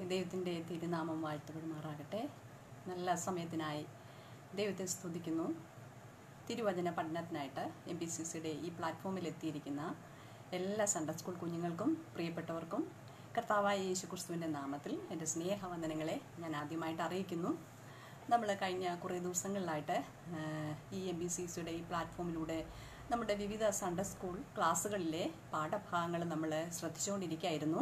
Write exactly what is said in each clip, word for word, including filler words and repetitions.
ദൈവത്തിൻ്റെ തിരുനാമം വാഴ്ത്തപ്പെടുമാറാകട്ടെ. നല്ല സമയത്തിനായി ദൈവത്തെ സ്തുതിക്കുന്നു. തിരുവചന പഠനത്തിനായിട്ട് എം പി സി സിയുടെ ഈ പ്ലാറ്റ്ഫോമിൽ എത്തിയിരിക്കുന്ന എല്ലാ സൺഡേ സ്കൂൾ കുഞ്ഞുങ്ങൾക്കും പ്രിയപ്പെട്ടവർക്കും കർത്താവായ യേശു ക്രിസ്തുവിൻ്റെ നാമത്തിൽ എൻ്റെ സ്നേഹവന്ദനങ്ങളെ ഞാൻ ആദ്യമായിട്ട് അറിയിക്കുന്നു. നമ്മൾ കഴിഞ്ഞ കുറേ ദിവസങ്ങളിലായിട്ട് ഈ എം ബി സി സിയുടെ ഈ പ്ലാറ്റ്ഫോമിലൂടെ നമ്മുടെ വിവിധ സൺഡേ സ്കൂൾ ക്ലാസ്സുകളിലെ പാഠഭാഗങ്ങൾ നമ്മൾ ശ്രദ്ധിച്ചുകൊണ്ടിരിക്കുകയായിരുന്നു.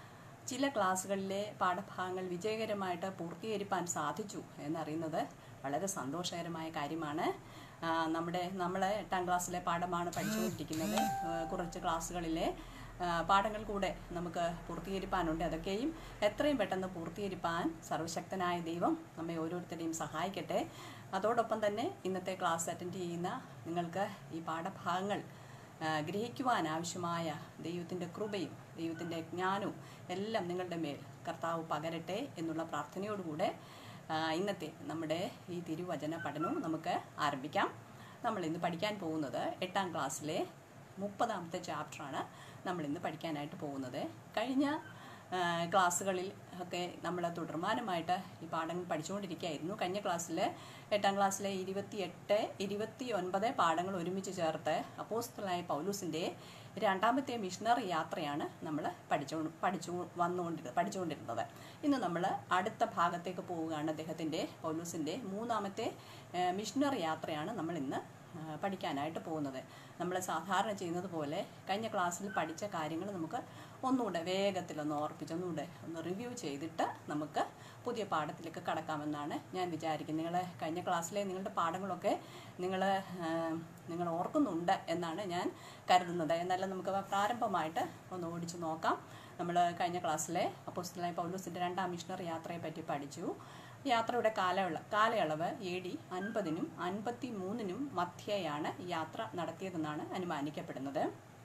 ചില ക്ലാസ്സുകളിലെ പാഠഭാഗങ്ങൾ വിജയകരമായിട്ട് പൂർത്തീകരിക്കാൻ സാധിച്ചു എന്നറിയുന്നത് വളരെ സന്തോഷകരമായ കാര്യമാണ്. നമ്മുടെ നമ്മൾ എട്ടാം ക്ലാസ്സിലെ പാഠമാണ് പഠിച്ചുകൊണ്ടിരിക്കുന്നത്. കുറച്ച് ക്ലാസ്സുകളിലെ പാഠങ്ങൾ കൂടെ നമുക്ക് പൂർത്തീകരിക്കാനുണ്ട്. അതൊക്കെയും എത്രയും പെട്ടെന്ന് പൂർത്തീകരിക്കാൻ സർവശക്തനായ ദൈവം നമ്മെ ഓരോരുത്തരെയും സഹായിക്കട്ടെ. അതോടൊപ്പം തന്നെ ഇന്നത്തെ ക്ലാസ് അറ്റൻഡ് ചെയ്യുന്ന നിങ്ങൾക്ക് ഈ പാഠഭാഗങ്ങൾ ഗ്രഹിക്കുവാൻ ആവശ്യമായ ദൈവത്തിൻ്റെ കൃപയും ദൈവത്തിൻ്റെ ജ്ഞാനവും എല്ലാം നിങ്ങളുടെ മേൽ കർത്താവ് പകരട്ടെ എന്നുള്ള പ്രാർത്ഥനയോടുകൂടെ ഇന്നത്തെ നമ്മുടെ ഈ തിരുവചന പഠനവും നമുക്ക് ആരംഭിക്കാം. നമ്മൾ ഇന്ന് പഠിക്കാൻ പോകുന്നത് എട്ടാം ക്ലാസ്സിലെ മുപ്പതാമത്തെ ചാപ്റ്ററാണ് നമ്മൾ ഇന്ന് പഠിക്കാനായിട്ട് പോകുന്നത്. കഴിഞ്ഞ ക്ലാസ്സുകളിൽ ഒക്കെ നമ്മൾ തുടർമാനമായിട്ട് ഈ പാഠങ്ങൾ പഠിച്ചുകൊണ്ടിരിക്കുകയായിരുന്നു. കഴിഞ്ഞ ക്ലാസ്സിൽ എട്ടാം ക്ലാസ്സിലെ ഇരുപത്തി എട്ട് ഇരുപത്തി ഒൻപത് പാഠങ്ങൾ ഒരുമിച്ച് ചേർത്ത് അപ്പോസ്തലനായ പൗലൂസിൻ്റെ രണ്ടാമത്തെ മിഷണറി യാത്രയാണ് നമ്മൾ പഠിച്ചു പഠിച്ചു വന്നുകൊണ്ടിരുന്നത് പഠിച്ചുകൊണ്ടിരുന്നത്. ഇന്ന് നമ്മൾ അടുത്ത ഭാഗത്തേക്ക് പോവുകയാണ്. അദ്ദേഹത്തിൻ്റെ പൗലൂസിൻ്റെ മൂന്നാമത്തെ മിഷണറി യാത്രയാണ് നമ്മൾ ഇന്ന് പഠിക്കാനായിട്ട് പോകുന്നത്. നമ്മൾ സാധാരണ ചെയ്യുന്നത് പോലെ കഴിഞ്ഞ ക്ലാസ്സിൽ പഠിച്ച കാര്യങ്ങൾ നമുക്ക് ഒന്നുകൂടെ വേഗത്തിലൊന്ന് ഓർപ്പിച്ച് ഒന്നുകൂടെ ഒന്ന് റിവ്യൂ ചെയ്തിട്ട് നമുക്ക് പുതിയ പാഠത്തിലേക്ക് കടക്കാമെന്നാണ് ഞാൻ വിചാരിക്കുന്നത്. നിങ്ങൾ കഴിഞ്ഞ ക്ലാസ്സിലെ നിങ്ങളുടെ പാഠങ്ങളൊക്കെ നിങ്ങൾ നിങ്ങൾ ഓർക്കുന്നുണ്ട് എന്നാണ് ഞാൻ കരുതുന്നത്. എന്നാലും നമുക്ക് പ്രാരംഭമായിട്ട് ഒന്ന് ഓടിച്ച് നോക്കാം. നമ്മൾ കഴിഞ്ഞ ക്ലാസ്സിലെ അപ്പോസ്തലനായ പൗലോസിൻ്റെ രണ്ടാം മിഷണറി യാത്രയെ പറ്റി പഠിച്ചു. യാത്രയുടെ കാലയള കാലയളവ് എ ഡി അൻപതിനും അൻപത്തി മൂന്നിനും മധ്യയാണ് യാത്ര നടത്തിയതെന്നാണ് അനുമാനിക്കപ്പെടുന്നത്.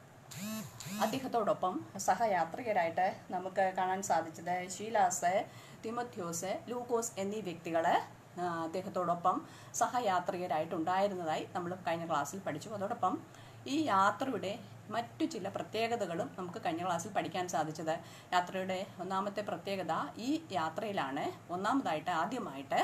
അദ്ദേഹത്തോടൊപ്പം സഹയാത്രികരായിട്ട് നമുക്ക് കാണാൻ സാധിച്ചത് ശീലാസ്, തിമോഥ്യോസ്, ലൂക്കോസ് എന്നീ വ്യക്തികൾ അദ്ദേഹത്തോടൊപ്പം സഹയാത്രികരായിട്ടുണ്ടായിരുന്നതായി നമ്മൾ കഴിഞ്ഞ ക്ലാസ്സിൽ പഠിച്ചു. അതോടൊപ്പം ഈ യാത്രയുടെ മറ്റു ചില പ്രത്യേകതകളും നമുക്ക് കഴിഞ്ഞ ക്ലാസ്സിൽ പഠിക്കാൻ സാധിച്ചത്. യാത്രയുടെ ഒന്നാമത്തെ പ്രത്യേകത, ഈ യാത്രയിലാണ് ഒന്നാമതായിട്ട് ആദ്യമായിട്ട്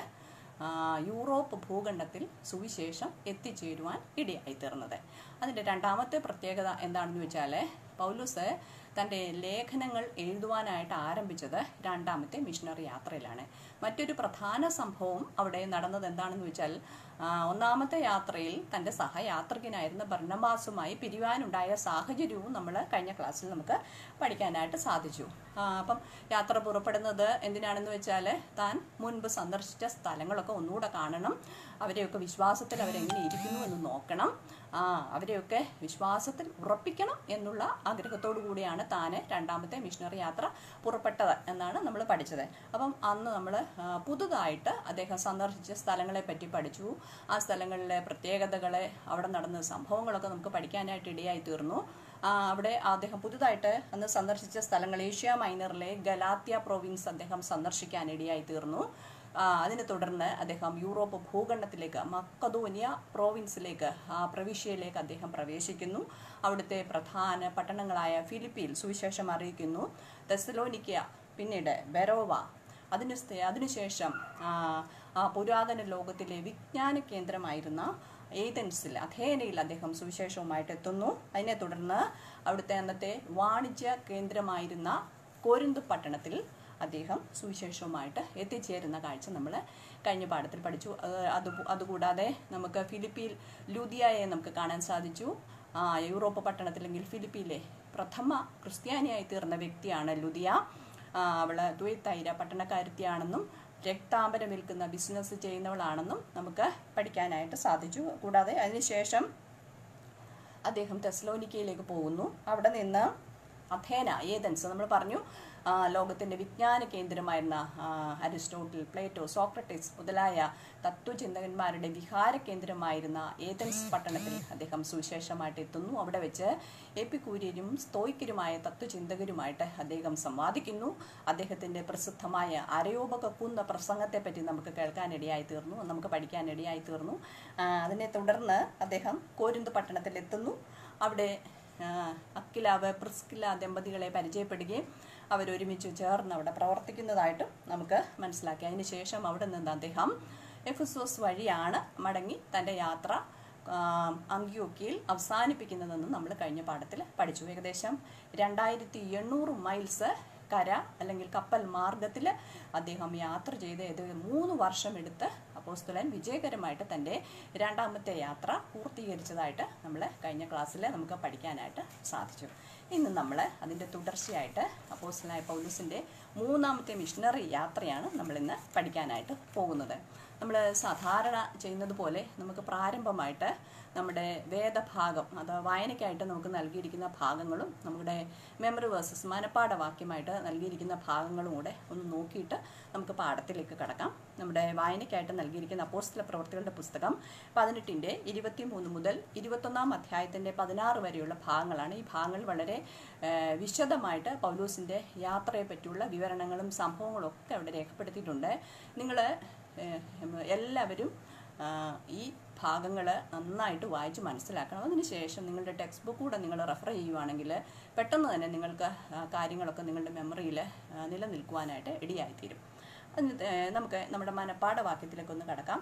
യൂറോപ്പ് ഭൂഖണ്ഡത്തിൽ സുവിശേഷം എത്തിച്ചേരുവാൻ ഇടയായി തീർന്നത്. അതിൻ്റെ രണ്ടാമത്തെ പ്രത്യേകത എന്താണെന്ന് വെച്ചാൽ പൗലോസ് തൻ്റെ ലേഖനങ്ങൾ എഴുതുവാനായിട്ട് ആരംഭിച്ചത് രണ്ടാമത്തെ മിഷണറി യാത്രയിലാണ്. മറ്റൊരു പ്രധാന സംഭവം അവിടെ നടന്നത് എന്താണെന്ന് വെച്ചാൽ ഒന്നാമത്തെ യാത്രയിൽ തൻ്റെ സഹയാത്രികനായിരുന്ന ബർന്നബാസുമായി പിരിവാനുണ്ടായ സാഹചര്യവും നമ്മൾ കഴിഞ്ഞ ക്ലാസ്സിൽ നമുക്ക് പഠിക്കാനായിട്ട് സാധിച്ചു. അപ്പം യാത്ര പുറപ്പെടുന്നത് എന്തിനാണെന്ന് വെച്ചാൽ താൻ മുൻപ് സന്ദർശിച്ച സ്ഥലങ്ങളൊക്കെ ഒന്നുകൂടെ കാണണം, അവരെയൊക്കെ വിശ്വാസത്തിൽ അവരെങ്ങനെ ഇരിക്കുന്നു എന്ന് നോക്കണം, അവരെയൊക്കെ വിശ്വാസത്തിൽ ഉറപ്പിക്കണം എന്നുള്ള ആഗ്രഹത്തോടു കൂടിയാണ് താൻ രണ്ടാമത്തെ മിഷണറി യാത്ര പുറപ്പെട്ടത് എന്നാണ് നമ്മൾ പഠിച്ചത്. അപ്പം അന്ന് നമ്മൾ പുതുതായിട്ട് അദ്ദേഹം സന്ദർശിച്ച സ്ഥലങ്ങളെ പറ്റി പഠിച്ചു. ആ സ്ഥലങ്ങളിലെ പ്രത്യേകതകളെ, അവിടെ നടന്ന സംഭവങ്ങളൊക്കെ നമുക്ക് പഠിക്കാനായിട്ട് ഇടയായി തീർന്നു. അവിടെ അദ്ദേഹം പുതുതായിട്ട് അന്ന് സന്ദർശിച്ച സ്ഥലങ്ങൾ ഏഷ്യ മൈനറിലെ ഗലാത്യ പ്രൊവിൻസ് അദ്ദേഹം സന്ദർശിക്കാൻ ഇടയായി തീർന്നു. അതിനെ തുടർന്ന് അദ്ദേഹം യൂറോപ്പ് ഭൂഖണ്ഡത്തിലേക്ക് മക്കദോനിയ പ്രോവിൻസിലേക്ക് ആ പ്രവിശ്യയിലേക്ക് അദ്ദേഹം പ്രവേശിക്കുന്നു. അവിടുത്തെ പ്രധാന പട്ടണങ്ങളായ ഫിലിപ്പിയിൽ സുവിശേഷം അറിയിക്കുന്നു. തെസലോനിക്ക, പിന്നീട് ബെരോവ, അതിനു അതിനുശേഷം ആ പുരാതന ലോകത്തിലെ വിജ്ഞാന കേന്ദ്രമായിരുന്ന ഏതൻസിൽ അഥേനയിൽ അദ്ദേഹം സുവിശേഷവുമായിട്ട് എത്തുന്നു. അതിനെ തുടർന്ന് അവിടുത്തെ അന്നത്തെ വാണിജ്യ കേന്ദ്രമായിരുന്ന കോരിന്ത് പട്ടണത്തിൽ അദ്ദേഹം സുവിശേഷവുമായിട്ട് എത്തിച്ചേരുന്ന കാഴ്ച നമ്മൾ കഴിഞ്ഞ പാഠത്തിൽ പഠിച്ചു. അത് അതുകൂടാതെ നമുക്ക് ഫിലിപ്പിയിൽ ലൂദിയയെ നമുക്ക് കാണാൻ സാധിച്ചു. യൂറോപ്പ് പട്ടണത്തിലെങ്കിൽ ഫിലിപ്പിയിലെ പ്രഥമ ക്രിസ്ത്യാനിയായി തീർന്ന വ്യക്തിയാണ് ലൂദിയ. അവൾ ദ്വൈതൈര പട്ടണക്കാരത്തിയാണെന്നും രക്താംബരം വിൽക്കുന്ന ബിസിനസ് ചെയ്യുന്നവളാണെന്നും നമുക്ക് പഠിക്കാനായിട്ട് സാധിച്ചു. കൂടാതെ അതിനുശേഷം അദ്ദേഹം തെസലോനിക്കയിലേക്ക് പോകുന്നു. അവിടെ നിന്ന് അഥേന, ഏതൻസ് നമ്മൾ പറഞ്ഞു ലോകത്തിൻ്റെ വിജ്ഞാന കേന്ദ്രമായിരുന്ന അരിസ്റ്റോട്ടിൽ, പ്ലേറ്റോ, സോക്രട്ടീസ് മുതലായ തത്വചിന്തകന്മാരുടെ വിഹാര കേന്ദ്രമായിരുന്ന ഏതൻസ് പട്ടണത്തിൽ അദ്ദേഹം സുവിശേഷമായിട്ട് എത്തുന്നു. അവിടെ വെച്ച് എപ്പിക്കൂര്യരും സ്തോയിക്കരുമായ തത്വചിന്തകരുമായിട്ട് അദ്ദേഹം സംവാദിക്കുന്നു. അദ്ദേഹത്തിൻ്റെ പ്രസിദ്ധമായ അരയോപകുന്ന പ്രസംഗത്തെപ്പറ്റി നമുക്ക് കേൾക്കാനിടയായി തീർന്നു, നമുക്ക് പഠിക്കാനിടയായി തീർന്നു. അതിനെ തുടർന്ന് അദ്ദേഹം കോരിന്ത് പട്ടണത്തിൽ എത്തുന്നു. അവിടെ അക്കിലാവ്, പ്രിസ്കില്ല ദമ്പതികളെ പരിചയപ്പെടുകയും അവരൊരുമിച്ച് ചേർന്ന് അവിടെ പ്രവർത്തിക്കുന്നതായിട്ടും നമുക്ക് മനസ്സിലാക്കി. അതിനുശേഷം അവിടെ നിന്ന് അദ്ദേഹം എഫെസോസ് വഴിയാണ് മടങ്ങി തൻ്റെ യാത്ര അന്ത്യോക്യയിൽ അവസാനിപ്പിക്കുന്നതെന്ന് നമ്മൾ കഴിഞ്ഞ പാഠത്തിൽ പഠിച്ചു. ഏകദേശം രണ്ടായിരത്തി എണ്ണൂറ് മൈൽസ് കര അല്ലെങ്കിൽ കപ്പൽ മാർഗത്തിൽ അദ്ദേഹം യാത്ര ചെയ്ത് ഇത് മൂന്ന് വർഷം എടുത്ത് അപ്പോസ്തലൻ വിജയകരമായിട്ട് തൻ്റെ രണ്ടാമത്തെ യാത്ര പൂർത്തീകരിച്ചതായിട്ട് നമ്മൾ കഴിഞ്ഞ ക്ലാസ്സിൽ നമുക്ക് പഠിക്കാനായിട്ട് സാധിച്ചു. ഇന്ന് നമ്മൾ അതിൻ്റെ തുടർച്ചയായിട്ട് അപ്പോസ്തലനായ പൗലോസിൻ്റെ മൂന്നാമത്തെ മിഷണറി യാത്രയാണ് നമ്മളിന്ന് പഠിക്കാനായിട്ട് പോകുന്നത്. നമ്മൾ സാധാരണ ചെയ്യുന്നത് പോലെ നമുക്ക് പ്രാരംഭമായിട്ട് നമ്മുടെ വേദഭാഗം, അത് വായനയ്ക്കായിട്ട് നമുക്ക് നൽകിയിരിക്കുന്ന ഭാഗങ്ങളും നമ്മുടെ മെമ്മറി വേഴ്സസ് മനപ്പാഠവാക്യമായിട്ട് നൽകിയിരിക്കുന്ന ഭാഗങ്ങളും കൂടെ ഒന്ന് നോക്കിയിട്ട് നമുക്ക് പാഠത്തിലേക്ക് കടക്കാം. നമ്മുടെ വായനയ്ക്കായിട്ട് നൽകിയിരിക്കുന്ന അപ്പോസ്തല പ്രവൃത്തികളുടെ പുസ്തകം പതിനെട്ടിൻ്റെ ഇരുപത്തി മൂന്ന് മുതൽ ഇരുപത്തൊന്നാം അധ്യായത്തിൻ്റെ പതിനാറ് വരെയുള്ള ഭാഗങ്ങളാണ്. ഈ ഭാഗങ്ങൾ വളരെ വിശദമായിട്ട് പൗലോസിൻ്റെ യാത്രയെ പറ്റിയുള്ള വിവരണങ്ങളും സംഭവങ്ങളും ഒക്കെ അവിടെ രേഖപ്പെടുത്തിയിട്ടുണ്ട്. നിങ്ങൾ എല്ലാവരും ഈ ഭാഗങ്ങൾ നന്നായിട്ട് വായിച്ച് മനസ്സിലാക്കണം. അതിനുശേഷം നിങ്ങളുടെ ടെക്സ്റ്റ് ബുക്ക് കൂടെ നിങ്ങൾ റെഫർ ചെയ്യുവാണെങ്കിൽ പെട്ടെന്ന് തന്നെ നിങ്ങൾക്ക് കാര്യങ്ങളൊക്കെ നിങ്ങളുടെ മെമ്മറിയിൽ നിലനിൽക്കുവാനായിട്ട് ഇടയായിത്തീരും. അതിന് നമുക്ക് നമ്മുടെ മനപ്പാഠവാക്യത്തിലേക്കൊന്ന് കടക്കാം.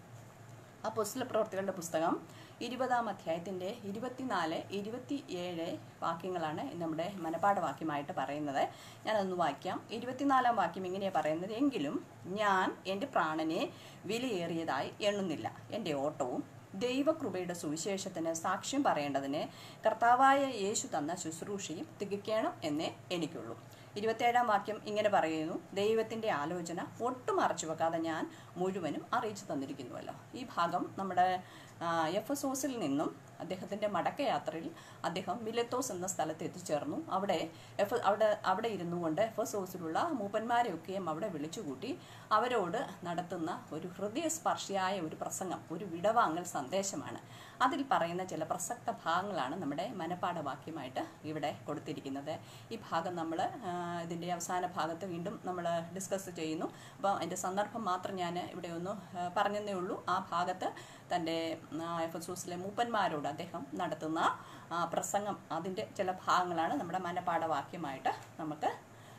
അപ്പോസ്തല പ്രവൃത്തികളുടെ പുസ്തകം ഇരുപതാം അധ്യായത്തിൻ്റെ ഇരുപത്തിനാല് ഇരുപത്തി ഏഴ് വാക്യങ്ങളാണ് നമ്മുടെ മനപ്പാഠവാക്യമായിട്ട് പറയുന്നത്. ഞാനതൊന്ന് വായിക്കാം. ഇരുപത്തിനാലാം വാക്യം ഇങ്ങനെയാണ് പറയുന്നത്: എങ്കിലും ഞാൻ എൻ്റെ പ്രാണനെ വിലയേറിയതായി എണ്ണുന്നില്ല. എൻ്റെ ഓട്ടവും ദൈവകൃപയുടെ സുവിശേഷത്തിന് സാക്ഷ്യം പറയേണ്ടതിന് കർത്താവായ യേശു തന്ന ശുശ്രൂഷയും തികയ്ക്കണം എന്നേ എനിക്കുള്ളൂ. ഇരുപത്തേഴാം വാക്യം ഇങ്ങനെ പറയുന്നു: ദൈവത്തിൻ്റെ ആലോചന ഒട്ടും മറച്ചു വെക്കാതെ ഞാൻ മുഴുവനും അറിയിച്ചു തന്നിരിക്കുന്നുവല്ലോ. ഈ ഭാഗം നമ്മുടെ എഫെസോസിൽ നിന്നും അദ്ദേഹത്തിൻ്റെ മടക്കയാത്രയിൽ അദ്ദേഹം മിലെത്തോസ് എന്ന സ്ഥലത്ത് എത്തിച്ചേർന്നു. അവിടെ എഫ് അവിടെ അവിടെ ഇരുന്നു കൊണ്ട് എഫെസോസിലുള്ള മൂപ്പന്മാരെയൊക്കെയും അവിടെ വിളിച്ചുകൂട്ടി അവരോട് നടത്തുന്ന ഒരു ഹൃദയസ്പർശിയായ ഒരു പ്രസംഗം, ഒരു വിടവാങ്ങൽ സന്ദേശമാണ്. അതിൽ പറയുന്ന ചില പ്രസക്ത ഭാഗങ്ങളാണ് നമ്മുടെ മനപ്പാഠവാക്യമായിട്ട് ഇവിടെ കൊടുത്തിരിക്കുന്നത്. ഈ ഭാഗം നമ്മൾ ഇതിൻ്റെ അവസാന ഭാഗത്ത് വീണ്ടും നമ്മൾ ഡിസ്കസ് ചെയ്യുന്നു. അപ്പോൾ അതിൻ്റെ സന്ദർഭം മാത്രം ഞാൻ ഇവിടെ ഒന്ന് പറഞ്ഞതേ ഉള്ളൂ. ആ ഭാഗത്ത് തൻ്റെ എഫെസോസിലെ മൂപ്പന്മാരോട് അദ്ദേഹം നടത്തുന്ന പ്രസംഗം, അതിൻ്റെ ചില ഭാഗങ്ങളാണ് നമ്മുടെ മനപ്പാഠവാക്യമായിട്ട് നമുക്ക്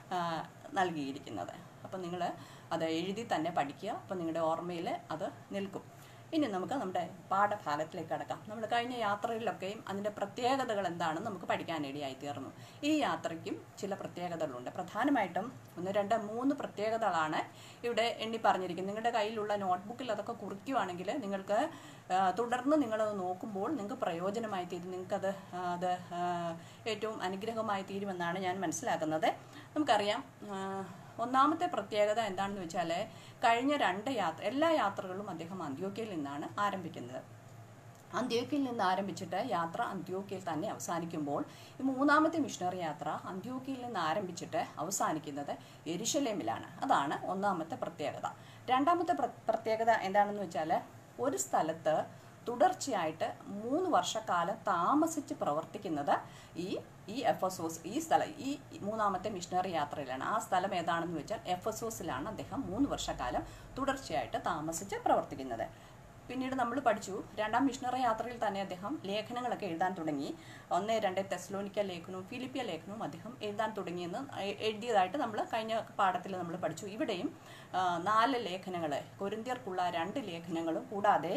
നൽകിയിരിക്കുന്നത്. അപ്പം നിങ്ങൾ അത് എഴുതി തന്നെ പഠിക്കുക. അപ്പം നിങ്ങളുടെ ഓർമ്മയിൽ അത് നിൽക്കും. ഇനി നമുക്ക് നമ്മുടെ പാഠഭാഗത്തിലേക്ക് കടക്കാം. നമ്മൾ കഴിഞ്ഞ യാത്രയിലൊക്കെയും അതിൻ്റെ പ്രത്യേകതകൾ എന്താണെന്ന് നമുക്ക് പഠിക്കാനിടയായി തീർന്നു. ഈ യാത്രയ്ക്കും ചില പ്രത്യേകതകളുണ്ട്. പ്രധാനമായിട്ടും ഒന്ന് രണ്ട് മൂന്ന് പ്രത്യേകതകളാണ് ഇവിടെ എണ്ണി പറഞ്ഞിരിക്കുന്നത്. നിങ്ങളുടെ കയ്യിലുള്ള നോട്ട്ബുക്കിൽ അതൊക്കെ കുറിക്കുകയാണെങ്കിൽ നിങ്ങൾക്ക് തുടർന്ന് നിങ്ങളത് നോക്കുമ്പോൾ നിങ്ങൾക്ക് പ്രയോജനമായി തീരും, നിങ്ങൾക്കത് അത് ഏറ്റവും അനുഗ്രഹമായി തീരുമെന്നാണ് ഞാൻ മനസ്സിലാക്കുന്നത്. നമുക്കറിയാം, ഒന്നാമത്തെ പ്രത്യേകത എന്താണെന്ന് വെച്ചാൽ കഴിഞ്ഞ രണ്ട് യാത്ര എല്ലാ യാത്രകളും അദ്ദേഹം അന്ത്യോക്യയിൽ നിന്നാണ് ആരംഭിക്കുന്നത്. അന്ത്യോക്യയിൽ നിന്ന് ആരംഭിച്ചിട്ട് യാത്ര അന്ത്യോക്യയിൽ തന്നെ അവസാനിക്കുമ്പോൾ ഈ മൂന്നാമത്തെ മിഷണറി യാത്ര അന്ത്യോക്യയിൽ നിന്ന് ആരംഭിച്ചിട്ട് അവസാനിക്കുന്നത് യെരുശലേമിലാണ്. അതാണ് ഒന്നാമത്തെ പ്രത്യേകത. രണ്ടാമത്തെ പ്രത്യേകത എന്താണെന്ന് വെച്ചാൽ ഒരു സ്ഥലത്ത് തുടർച്ചയായിട്ട് മൂന്ന് വർഷക്കാലം താമസിച്ച് പ്രവർത്തിക്കുന്നത് ഈ ഈ എഫെസോസ് ഈ സ്ഥലം ഈ മൂന്നാമത്തെ മിഷണറി യാത്രയിലാണ്. ആ സ്ഥലം ഏതാണെന്ന് വെച്ചാൽ എഫെസോസിലാണ് അദ്ദേഹം മൂന്ന് വർഷക്കാലം തുടർച്ചയായിട്ട് താമസിച്ച് പ്രവർത്തിക്കുന്നത്. പിന്നീട് നമ്മൾ പഠിച്ചു, രണ്ടാം മിഷണറി യാത്രയിൽ തന്നെ അദ്ദേഹം ലേഖനങ്ങളൊക്കെ എഴുതാൻ തുടങ്ങി. ഒന്ന് രണ്ട് തെസ്സലോനിക്ക ലേഖനവും ഫിലിപ്പിയ ലേഖനവും അദ്ദേഹം എഴുതാൻ തുടങ്ങിയെന്ന് എഴുതിയതായിട്ട് നമ്മൾ കഴിഞ്ഞ പാഠത്തിൽ നമ്മൾ പഠിച്ചു. ഇവിടെയും നാല് ലേഖനങ്ങൾ, കൊരിന്ത്യർക്കുള്ള രണ്ട് ലേഖനങ്ങളും കൂടാതെ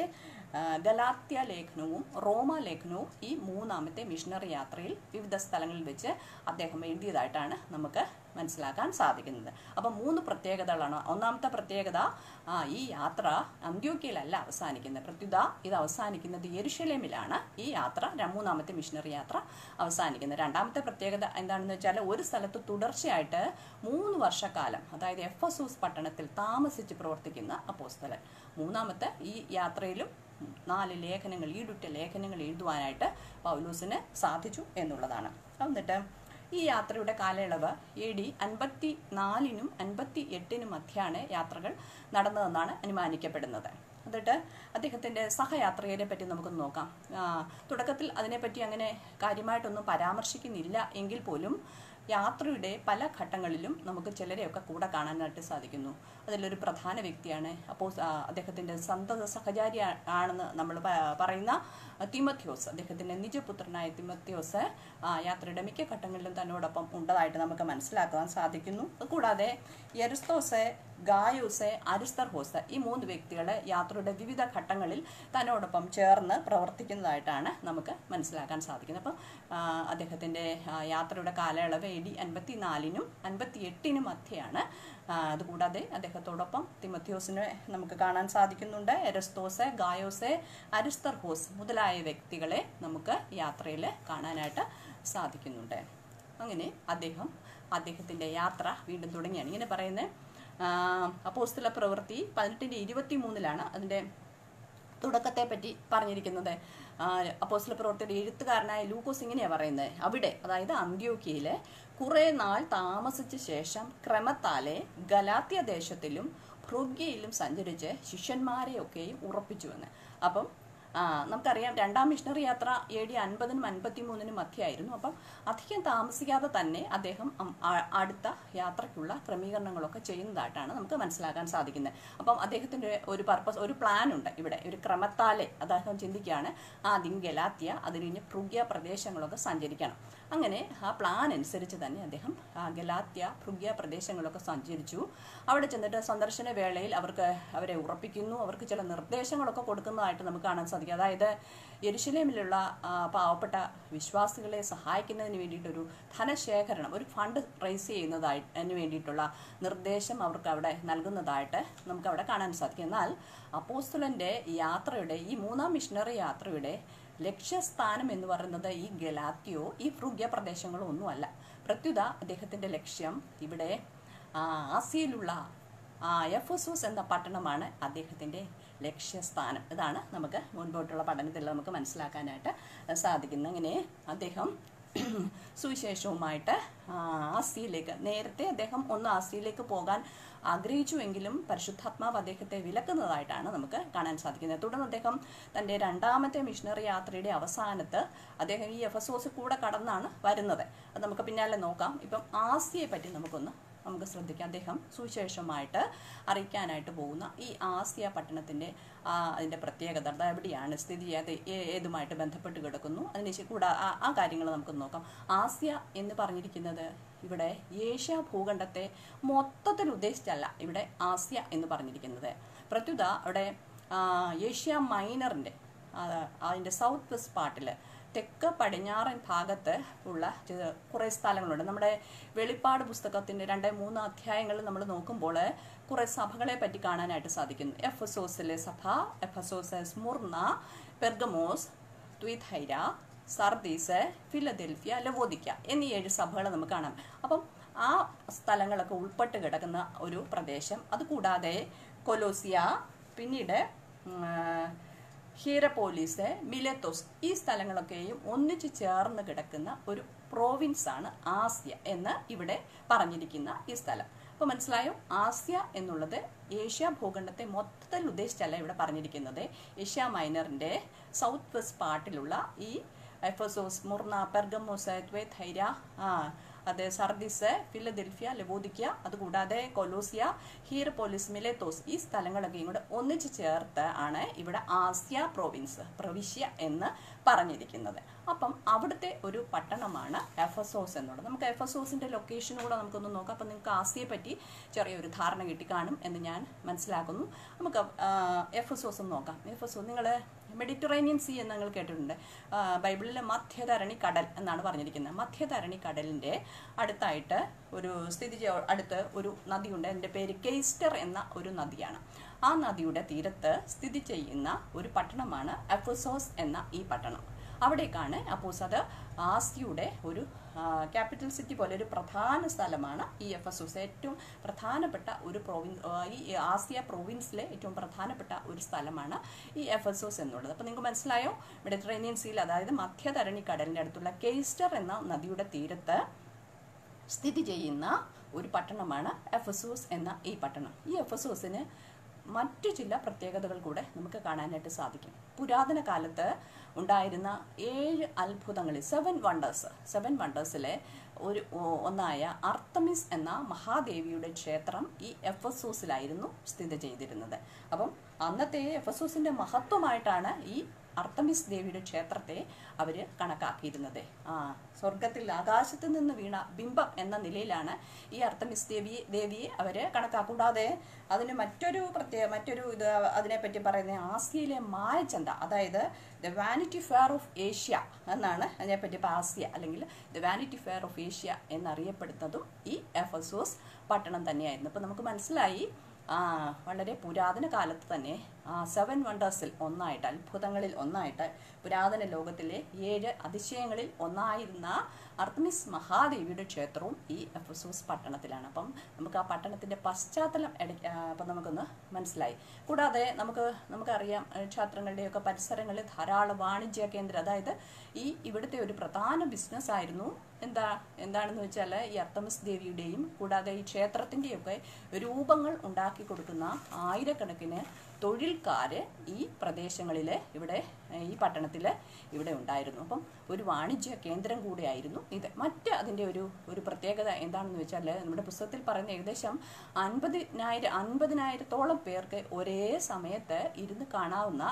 ഗലാത്യ ലേഖനവും റോമ ലേഖനവും ഈ മൂന്നാമത്തെ മിഷണറി യാത്രയിൽ വിവിധ സ്ഥലങ്ങളിൽ വെച്ച് അദ്ദേഹം എഴുതിയതായിട്ടാണ് നമുക്ക് മനസ്സിലാക്കാൻ സാധിക്കുന്നത്. അപ്പം മൂന്ന് പ്രത്യേകതകളാണ്. ഒന്നാമത്തെ പ്രത്യേകത, ഈ യാത്ര അന്ത്യോക്യയിലല്ല അവസാനിക്കുന്നത്, പ്രത്യുത ഇത് അവസാനിക്കുന്നത് യെരുശലേമിലാണ് ഈ യാത്ര, മൂന്നാമത്തെ മിഷണറി യാത്ര അവസാനിക്കുന്നത്. രണ്ടാമത്തെ പ്രത്യേകത എന്താണെന്ന് വെച്ചാൽ ഒരു സ്ഥലത്ത് തുടർച്ചയായിട്ട് മൂന്ന് വർഷക്കാലം, അതായത് എഫെസോസ് പട്ടണത്തിൽ താമസിച്ച് പ്രവർത്തിക്കുന്ന അപ്പോസ്തലൻ. മൂന്നാമത്തെ ഈ യാത്രയിലും നാല് ലേഖനങ്ങൾ, ഈടുറ്റ ലേഖനങ്ങൾ എഴുതുവാനായിട്ട് പൗലോസിന് സാധിച്ചു എന്നുള്ളതാണ്. എന്നിട്ട് ഈ യാത്രയുടെ കാലയളവ് എ ഡി അൻപത്തി നാലിനും അൻപത്തി എട്ടിനും മധ്യയാണ് യാത്രകൾ നടന്നതെന്നാണ് അനുമാനിക്കപ്പെടുന്നത്. എന്നിട്ട് അദ്ദേഹത്തിൻ്റെ സഹയാത്രികരെ പറ്റി നമുക്കൊന്ന് നോക്കാം. തുടക്കത്തിൽ അതിനെപ്പറ്റി അങ്ങനെ കാര്യമായിട്ടൊന്നും പരാമർശിക്കുന്നില്ല എങ്കിൽ പോലും യാത്രയുടെ പല ഘട്ടങ്ങളിലും നമുക്ക് ചിലരെയൊക്കെ കൂടെ കാണാനായിട്ട് സാധിക്കുന്നു. അതിലൊരു പ്രധാന വ്യക്തിയാണ് അപ്പോൾ അദ്ദേഹത്തിൻ്റെ സന്തത സഹചാരി ആണെന്ന് നമ്മൾ പറയുന്ന തിമത്യോസ്. അദ്ദേഹത്തിൻ്റെ നിജപുത്രനായ തിമത്യോസ് യാത്രയുടെ മിക്ക ഘട്ടങ്ങളിലും തന്നോടൊപ്പം ഉണ്ടതായിട്ട് നമുക്ക് മനസ്സിലാക്കാൻ സാധിക്കുന്നു. കൂടാതെ എരിസ്തോസ്, ഗായൂസ്, അരിസ്തർഹോസ് ഈ മൂന്ന് വ്യക്തികളെ യാത്രയുടെ വിവിധ ഘട്ടങ്ങളിൽ തന്നോടൊപ്പം ചേർന്ന് പ്രവർത്തിക്കുന്നതായിട്ടാണ് നമുക്ക് മനസ്സിലാക്കാൻ സാധിക്കുന്നത്. അപ്പം അദ്ദേഹത്തിൻ്റെ യാത്രയുടെ കാലയളവ് എ ഡി അൻപത്തി നാലിനും അൻപത്തി എട്ടിനും മധ്യയാണ്. അതുകൂടാതെ അദ്ദേഹത്തോടൊപ്പം തിമത്യോസിനെ നമുക്ക് കാണാൻ സാധിക്കുന്നുണ്ട്. എരസ്തോസ്, ഗായോസ്, അരിസ്തർഹോസ് മുതലായ വ്യക്തികളെ നമുക്ക് യാത്രയിൽ കാണാനായിട്ട് സാധിക്കുന്നുണ്ട്. അങ്ങനെ അദ്ദേഹം അദ്ദേഹത്തിൻ്റെ യാത്ര വീണ്ടും തുടങ്ങിയാണ്. ഇങ്ങനെ പറയുന്നത് അപ്പോസ്തല പ്രവൃത്തി പതിനെട്ടിൻ്റെ ഇരുപത്തി മൂന്നിലാണ് അതിൻ്റെ തുടക്കത്തെ പറ്റി പറഞ്ഞിരിക്കുന്നത്. അപ്പോസ്തല പ്രവൃത്തിയുടെ എഴുത്തുകാരനായ ലൂക്കോസ് ഇങ്ങനെയാണ് പറയുന്നത്. അവിടെ, അതായത് അന്ത്യോക്യയിൽ കുറേ നാൾ താമസിച്ച ശേഷം ക്രമത്താലെ ഗലാത്യ ദേശത്തിലും ഫ്രുഗ്യയിലും സഞ്ചരിച്ച് ശിഷ്യന്മാരെയൊക്കെയും ഉറപ്പിച്ചുവെന്ന്. അപ്പം നമുക്കറിയാം രണ്ടാം മിഷണറി യാത്ര എ ഡി അൻപതിനും അൻപത്തി മൂന്നിനും മധ്യയായിരുന്നു. അപ്പം അധികം താമസിക്കാതെ തന്നെ അദ്ദേഹം അടുത്ത യാത്രയ്ക്കുള്ള ക്രമീകരണങ്ങളൊക്കെ ചെയ്യുന്നതായിട്ടാണ് നമുക്ക് മനസ്സിലാക്കാൻ സാധിക്കുന്നത്. അപ്പം അദ്ദേഹത്തിൻ്റെ ഒരു പർപ്പസ്, ഒരു പ്ലാൻ ഉണ്ട് ഇവിടെ. ഒരു ക്രമത്താലെ അദ്ദേഹം ചിന്തിക്കുകയാണ് ആദ്യം ഗലാത്യ, അത് കഴിഞ്ഞ് ഫ്രുഗ്യ പ്രദേശങ്ങളൊക്കെ സഞ്ചരിക്കണം. അങ്ങനെ ആ പ്ലാൻ അനുസരിച്ച് തന്നെ അദ്ദേഹം ഗലാത്യ, ഫ്രുഗ്യ പ്രദേശങ്ങളൊക്കെ സഞ്ചരിച്ചു. അവിടെ ചെന്നിട്ട് സന്ദർശന വേളയിൽ അവർക്ക് അവരെ ഉറപ്പിക്കുന്നു, അവർക്ക് ചില നിർദ്ദേശങ്ങളൊക്കെ കൊടുക്കുന്നതായിട്ട് നമുക്ക് കാണാൻ സാധിക്കും. അതായത് യെരുശലേമിലുള്ള പാവപ്പെട്ട വിശ്വാസികളെ സഹായിക്കുന്നതിന് വേണ്ടിയിട്ടൊരു ധനശേഖരണം, ഒരു ഫണ്ട് റൈസ് ചെയ്യുന്നതായി അതിന് വേണ്ടിയിട്ടുള്ള നിർദ്ദേശം അവർക്ക് അവിടെ നൽകുന്നതായിട്ട് നമുക്ക് അവിടെ കാണാൻ സാധിക്കും. എന്നാൽ അപ്പോസ്തലൻ്റെ യാത്രയുടെ, ഈ മൂന്നാം മിഷണറി യാത്രയുടെ ലക്ഷ്യസ്ഥാനം എന്ന് പറയുന്നത് ഈ ഗലാത്യോ, ഈ ഫ്രുഗ്യ പ്രദേശങ്ങളോ ഒന്നുമല്ല. പ്രത്യുത അദ്ദേഹത്തിൻ്റെ ലക്ഷ്യം ഇവിടെ ആസിയയിലുള്ള എഫെസോസ് എന്ന പട്ടണമാണ് അദ്ദേഹത്തിൻ്റെ ലക്ഷ്യസ്ഥാനം. ഇതാണ് നമുക്ക് മുൻപോട്ടുള്ള പഠനത്തിൽ നമുക്ക് മനസ്സിലാക്കാനായിട്ട് സാധിക്കുന്നത്. അങ്ങനെ അദ്ദേഹം സുവിശേഷവുമായിട്ട് ആസിയയിലേക്ക്, നേരത്തെ അദ്ദേഹം ഒന്ന് ആസിയയിലേക്ക് പോകാൻ ആഗ്രഹിച്ചുവെങ്കിലും പരിശുദ്ധാത്മാവ് അദ്ദേഹത്തെ വിലക്കുന്നതായിട്ടാണ് നമുക്ക് കാണാൻ സാധിക്കുന്നത്. തുടർന്ന് അദ്ദേഹം തൻ്റെ രണ്ടാമത്തെ മിഷണറി യാത്രയുടെ അവസാനത്ത് അദ്ദേഹം ഈ എഫെസോസിൽ കൂടെ കടന്നാണ് വരുന്നത്. അത് നമുക്ക് പിന്നാലെ നോക്കാം. ഇപ്പം ആസിയയെ പറ്റി നമുക്കൊന്ന് നമുക്ക് ശ്രദ്ധിക്കാം. അദ്ദേഹം സുവിശേഷമായിട്ട് അറിയിക്കാനായിട്ട് പോകുന്ന ഈ ആസിയ പട്ടണത്തിൻ്റെ അതിൻ്റെ പ്രത്യേകത, അത് എവിടെയാണ് സ്ഥിതി ചെയ്യാതെ ഏതുമായിട്ട് ബന്ധപ്പെട്ട് കിടക്കുന്നു, അതിന് കൂടെ ആ കാര്യങ്ങൾ നമുക്ക് നോക്കാം. ആസിയ എന്ന് പറഞ്ഞിരിക്കുന്നത് ഇവിടെ ഏഷ്യ ഭൂഖണ്ഡത്തെ മൊത്തത്തിൽ ഉദ്ദേശിച്ചല്ല ഇവിടെ ആസിയ എന്ന് പറഞ്ഞിരിക്കുന്നത്. പ്രത്യുത അവിടെ ഏഷ്യ മൈനറിൻ്റെ അതിൻ്റെ സൗത്ത് വെസ്റ്റ് പാർട്ടിൽ തെക്ക് പടിഞ്ഞാറൻ ഭാഗത്ത് ഉള്ള കുറേ സ്ഥലങ്ങളുണ്ട്. നമ്മുടെ വെളിപ്പാട് പുസ്തകത്തിൻ്റെ രണ്ട് മൂന്ന് അധ്യായങ്ങളിൽ നമ്മൾ നോക്കുമ്പോൾ കുറേ സഭകളെ പറ്റി കാണാനായിട്ട് സാധിക്കുന്നു. എഫെസോസിലെ സഭ, Ephesus, Smyrna, Pergamos, Thyatira, Sardis, Philadelphia, Laodicea എന്നീ ഏഴ് സഭകൾ നമുക്ക് കാണാം. അപ്പം ആ സ്ഥലങ്ങളൊക്കെ ഉൾപ്പെട്ട് കിടക്കുന്ന ഒരു പ്രദേശം. അതുകൂടാതെ കൊലോസിയ, പിന്നീട് ഹീറപോലീസ്, മിലത്തോസ് ഈ സ്ഥലങ്ങളൊക്കെയും ഒന്നിച്ചു ചേർന്ന് കിടക്കുന്ന ഒരു പ്രോവിൻസാണ് ആസിയ എന്ന് ഇവിടെ പറഞ്ഞിരിക്കുന്ന ഈ സ്ഥലം. അപ്പോൾ മനസ്സിലായോ? ആസിയ എന്നുള്ളത് ഏഷ്യ ഭൂഖണ്ഡത്തെ മൊത്തത്തിൽ ഉദ്ദേശിച്ചല്ല ഇവിടെ പറഞ്ഞിരിക്കുന്നത്. ഏഷ്യ മൈനറിൻ്റെ സൗത്ത് വെസ്റ്റ് പാർട്ടിലുള്ള ഈ എഫെസോസ്, മുർന, പെർഗമോസ്, ത്വൈഥൈര, അത് സർദീസ്, ഫിലദെൽഫിയ, ലവോദിക്ക, അതുകൂടാതെ കൊലോസിയ, ഹീറപോലിസ്, മിലേത്തോസ് ഈ സ്ഥലങ്ങളൊക്കെയും കൂടെ ഒന്നിച്ചു ചേർത്ത് ആണ് ഇവിടെ ആസിയ പ്രോവിൻസ്, പ്രവിശ്യ എന്ന് പറഞ്ഞിരിക്കുന്നത്. അപ്പം അവിടുത്തെ ഒരു പട്ടണമാണ് എഫെസോസ് എന്നുള്ളത്. നമുക്ക് എഫെസോസിൻ്റെ ലൊക്കേഷനൂടെ നമുക്കൊന്ന് നോക്കാം. അപ്പം നിങ്ങൾക്ക് ആസിയയെ പറ്റി ചെറിയൊരു ധാരണ കിട്ടിക്കാണും എന്ന് ഞാൻ മനസ്സിലാക്കുന്നു. നമുക്ക് എഫെസോസ് നോക്കാം. എഫെസോസ് നിങ്ങൾ മെഡിറ്ററേനിയൻ സീ എന്ന് നിങ്ങൾ കേട്ടിട്ടുണ്ട്. ബൈബിളിലെ മധ്യധരണി കടൽ എന്നാണ് പറഞ്ഞിരിക്കുന്നത്. മധ്യധരണി കടലിൻ്റെ അടുത്തായിട്ട് ഒരു സ്ഥിതി അടുത്ത് ഒരു നദിയുണ്ട്. അതിൻ്റെ പേര് കെയ്സ്റ്റർ എന്ന ഒരു നദിയാണ്. ആ നദിയുടെ തീരത്ത് സ്ഥിതി ചെയ്യുന്ന ഒരു പട്ടണമാണ് എഫെസോസ് എന്ന ഈ പട്ടണം. അവിടേക്കാണ് അപ്പോസ് അത് ആസിയയുടെ ഒരു ക്യാപിറ്റൽ സിറ്റി പോലെ ഒരു പ്രധാന സ്ഥലമാണ് ഈ എഫെസോസ്. ഏറ്റവും പ്രധാനപ്പെട്ട ഒരു പ്രോവിൻസ്, ഈ ആസിയ പ്രോവിൻസിലെ ഏറ്റവും പ്രധാനപ്പെട്ട ഒരു സ്ഥലമാണ് ഈ എഫെസോസ് എന്നുള്ളത്. അപ്പോൾ നിങ്ങൾക്ക് മനസ്സിലായോ? മെഡിറ്ററേനിയൻ സീയിൽ, അതായത് മധ്യധരണി കടലിൻ്റെ അടുത്തുള്ള കെയ്സ്റ്റർ എന്ന നദിയുടെ തീരത്ത് സ്ഥിതി ചെയ്യുന്ന ഒരു പട്ടണമാണ് എഫെസോസ് എന്ന ഈ പട്ടണം. ഈ എഫെസോസിന് മറ്റു ചില പ്രത്യേകതകൾ കൂടെ നമുക്ക് കാണാനായിട്ട് സാധിക്കും. പുരാതന കാലത്ത് ഉണ്ടായിരുന്ന ഏഴ് അത്ഭുതങ്ങളിൽ സെവൻ വണ്ടേഴ്സ് സെവൻ വണ്ടേഴ്സിലെ ഒരു ഒന്നായ അർത്തമിസ് എന്ന മഹാദേവിയുടെ ക്ഷേത്രം ഈ എഫെസോസിലായിരുന്നു സ്ഥിതി ചെയ്തിരുന്നത്. അപ്പം അന്നത്തെ എഫെസോസിന്റെ മഹത്വമായിട്ടാണ് ഈ അർത്തമിസ് ദേവിയുടെ ക്ഷേത്രത്തെ അവർ കണക്കാക്കിയിരുന്നത്. ആ സ്വർഗത്തിൽ ആകാശത്ത് നിന്ന് വീണ ബിംബം എന്ന നിലയിലാണ് ഈ അർത്തമിസ് ദേവി ദേവിയെ അവർ കണക്കാക്കുക. കൂടാതെ അതിന് മറ്റൊരു പ്രത്യേക മറ്റൊരു ഇത് അതിനെപ്പറ്റി പറയുന്നത് ആസിയയിലെ മായചന്ത, അതായത് the vanity fair of Asia എന്നാണ് അതിനെപ്പറ്റി. ഇപ്പോൾ ആസിയ അല്ലെങ്കിൽ the vanity fair of Asia എന്നറിയപ്പെടുന്നതും ഈ എഫെസോസ് പട്ടണം തന്നെയായിരുന്നു. അപ്പോൾ നമുക്ക് മനസ്സിലായി ആ വളരെ പുരാതന കാലത്ത് തന്നെ സെവൻ വണ്ടേഴ്സിൽ ഒന്നായിട്ട്, അത്ഭുതങ്ങളിൽ ഒന്നായിട്ട്, പുരാതന ലോകത്തിലെ ഏഴ് അതിശയങ്ങളിൽ ഒന്നായിരുന്ന അർത്തമിസ് മഹാദേവിയുടെ ക്ഷേത്രവും ഈ എഫെസോസ് പട്ടണത്തിലാണ്. അപ്പം നമുക്ക് ആ പട്ടണത്തിൻ്റെ പശ്ചാത്തലം അപ്പം നമുക്കൊന്ന് മനസ്സിലായി. കൂടാതെ നമുക്ക് നമുക്കറിയാം ക്ഷേത്രങ്ങളുടെയൊക്കെ പരിസരങ്ങളിൽ ധാരാളം വാണിജ്യ കേന്ദ്രം, അതായത് ഈ ഇവിടുത്തെ ഒരു പ്രധാന ബിസിനസ് ആയിരുന്നു എന്താ എന്താണെന്ന് വെച്ചാൽ ഈ അർത്തമിസ് ദേവിയുടെയും കൂടാതെ ഈ ക്ഷേത്രത്തിൻ്റെയൊക്കെ രൂപങ്ങൾ ഉണ്ടാക്കി കൊടുക്കുന്ന ആയിരക്കണക്കിന് തൊഴിൽക്കാർ ഈ പ്രദേശങ്ങളിൽ ഇവിടെ ഈ പട്ടണത്തിൽ ഇവിടെ ഉണ്ടായിരുന്നു. അപ്പം ഒരു വാണിജ്യ കേന്ദ്രം കൂടെയായിരുന്നു ഇത്. മറ്റ് അതിൻ്റെ ഒരു ഒരു പ്രത്യേകത എന്താണെന്ന് വെച്ചാൽ നമ്മുടെ പുസ്തകത്തിൽ പറയുന്ന ഏകദേശം അൻപതിനായിരം അൻപതിനായിരത്തോളം പേർക്ക് ഒരേ സമയത്ത് ഇരുന്ന് കാണാവുന്ന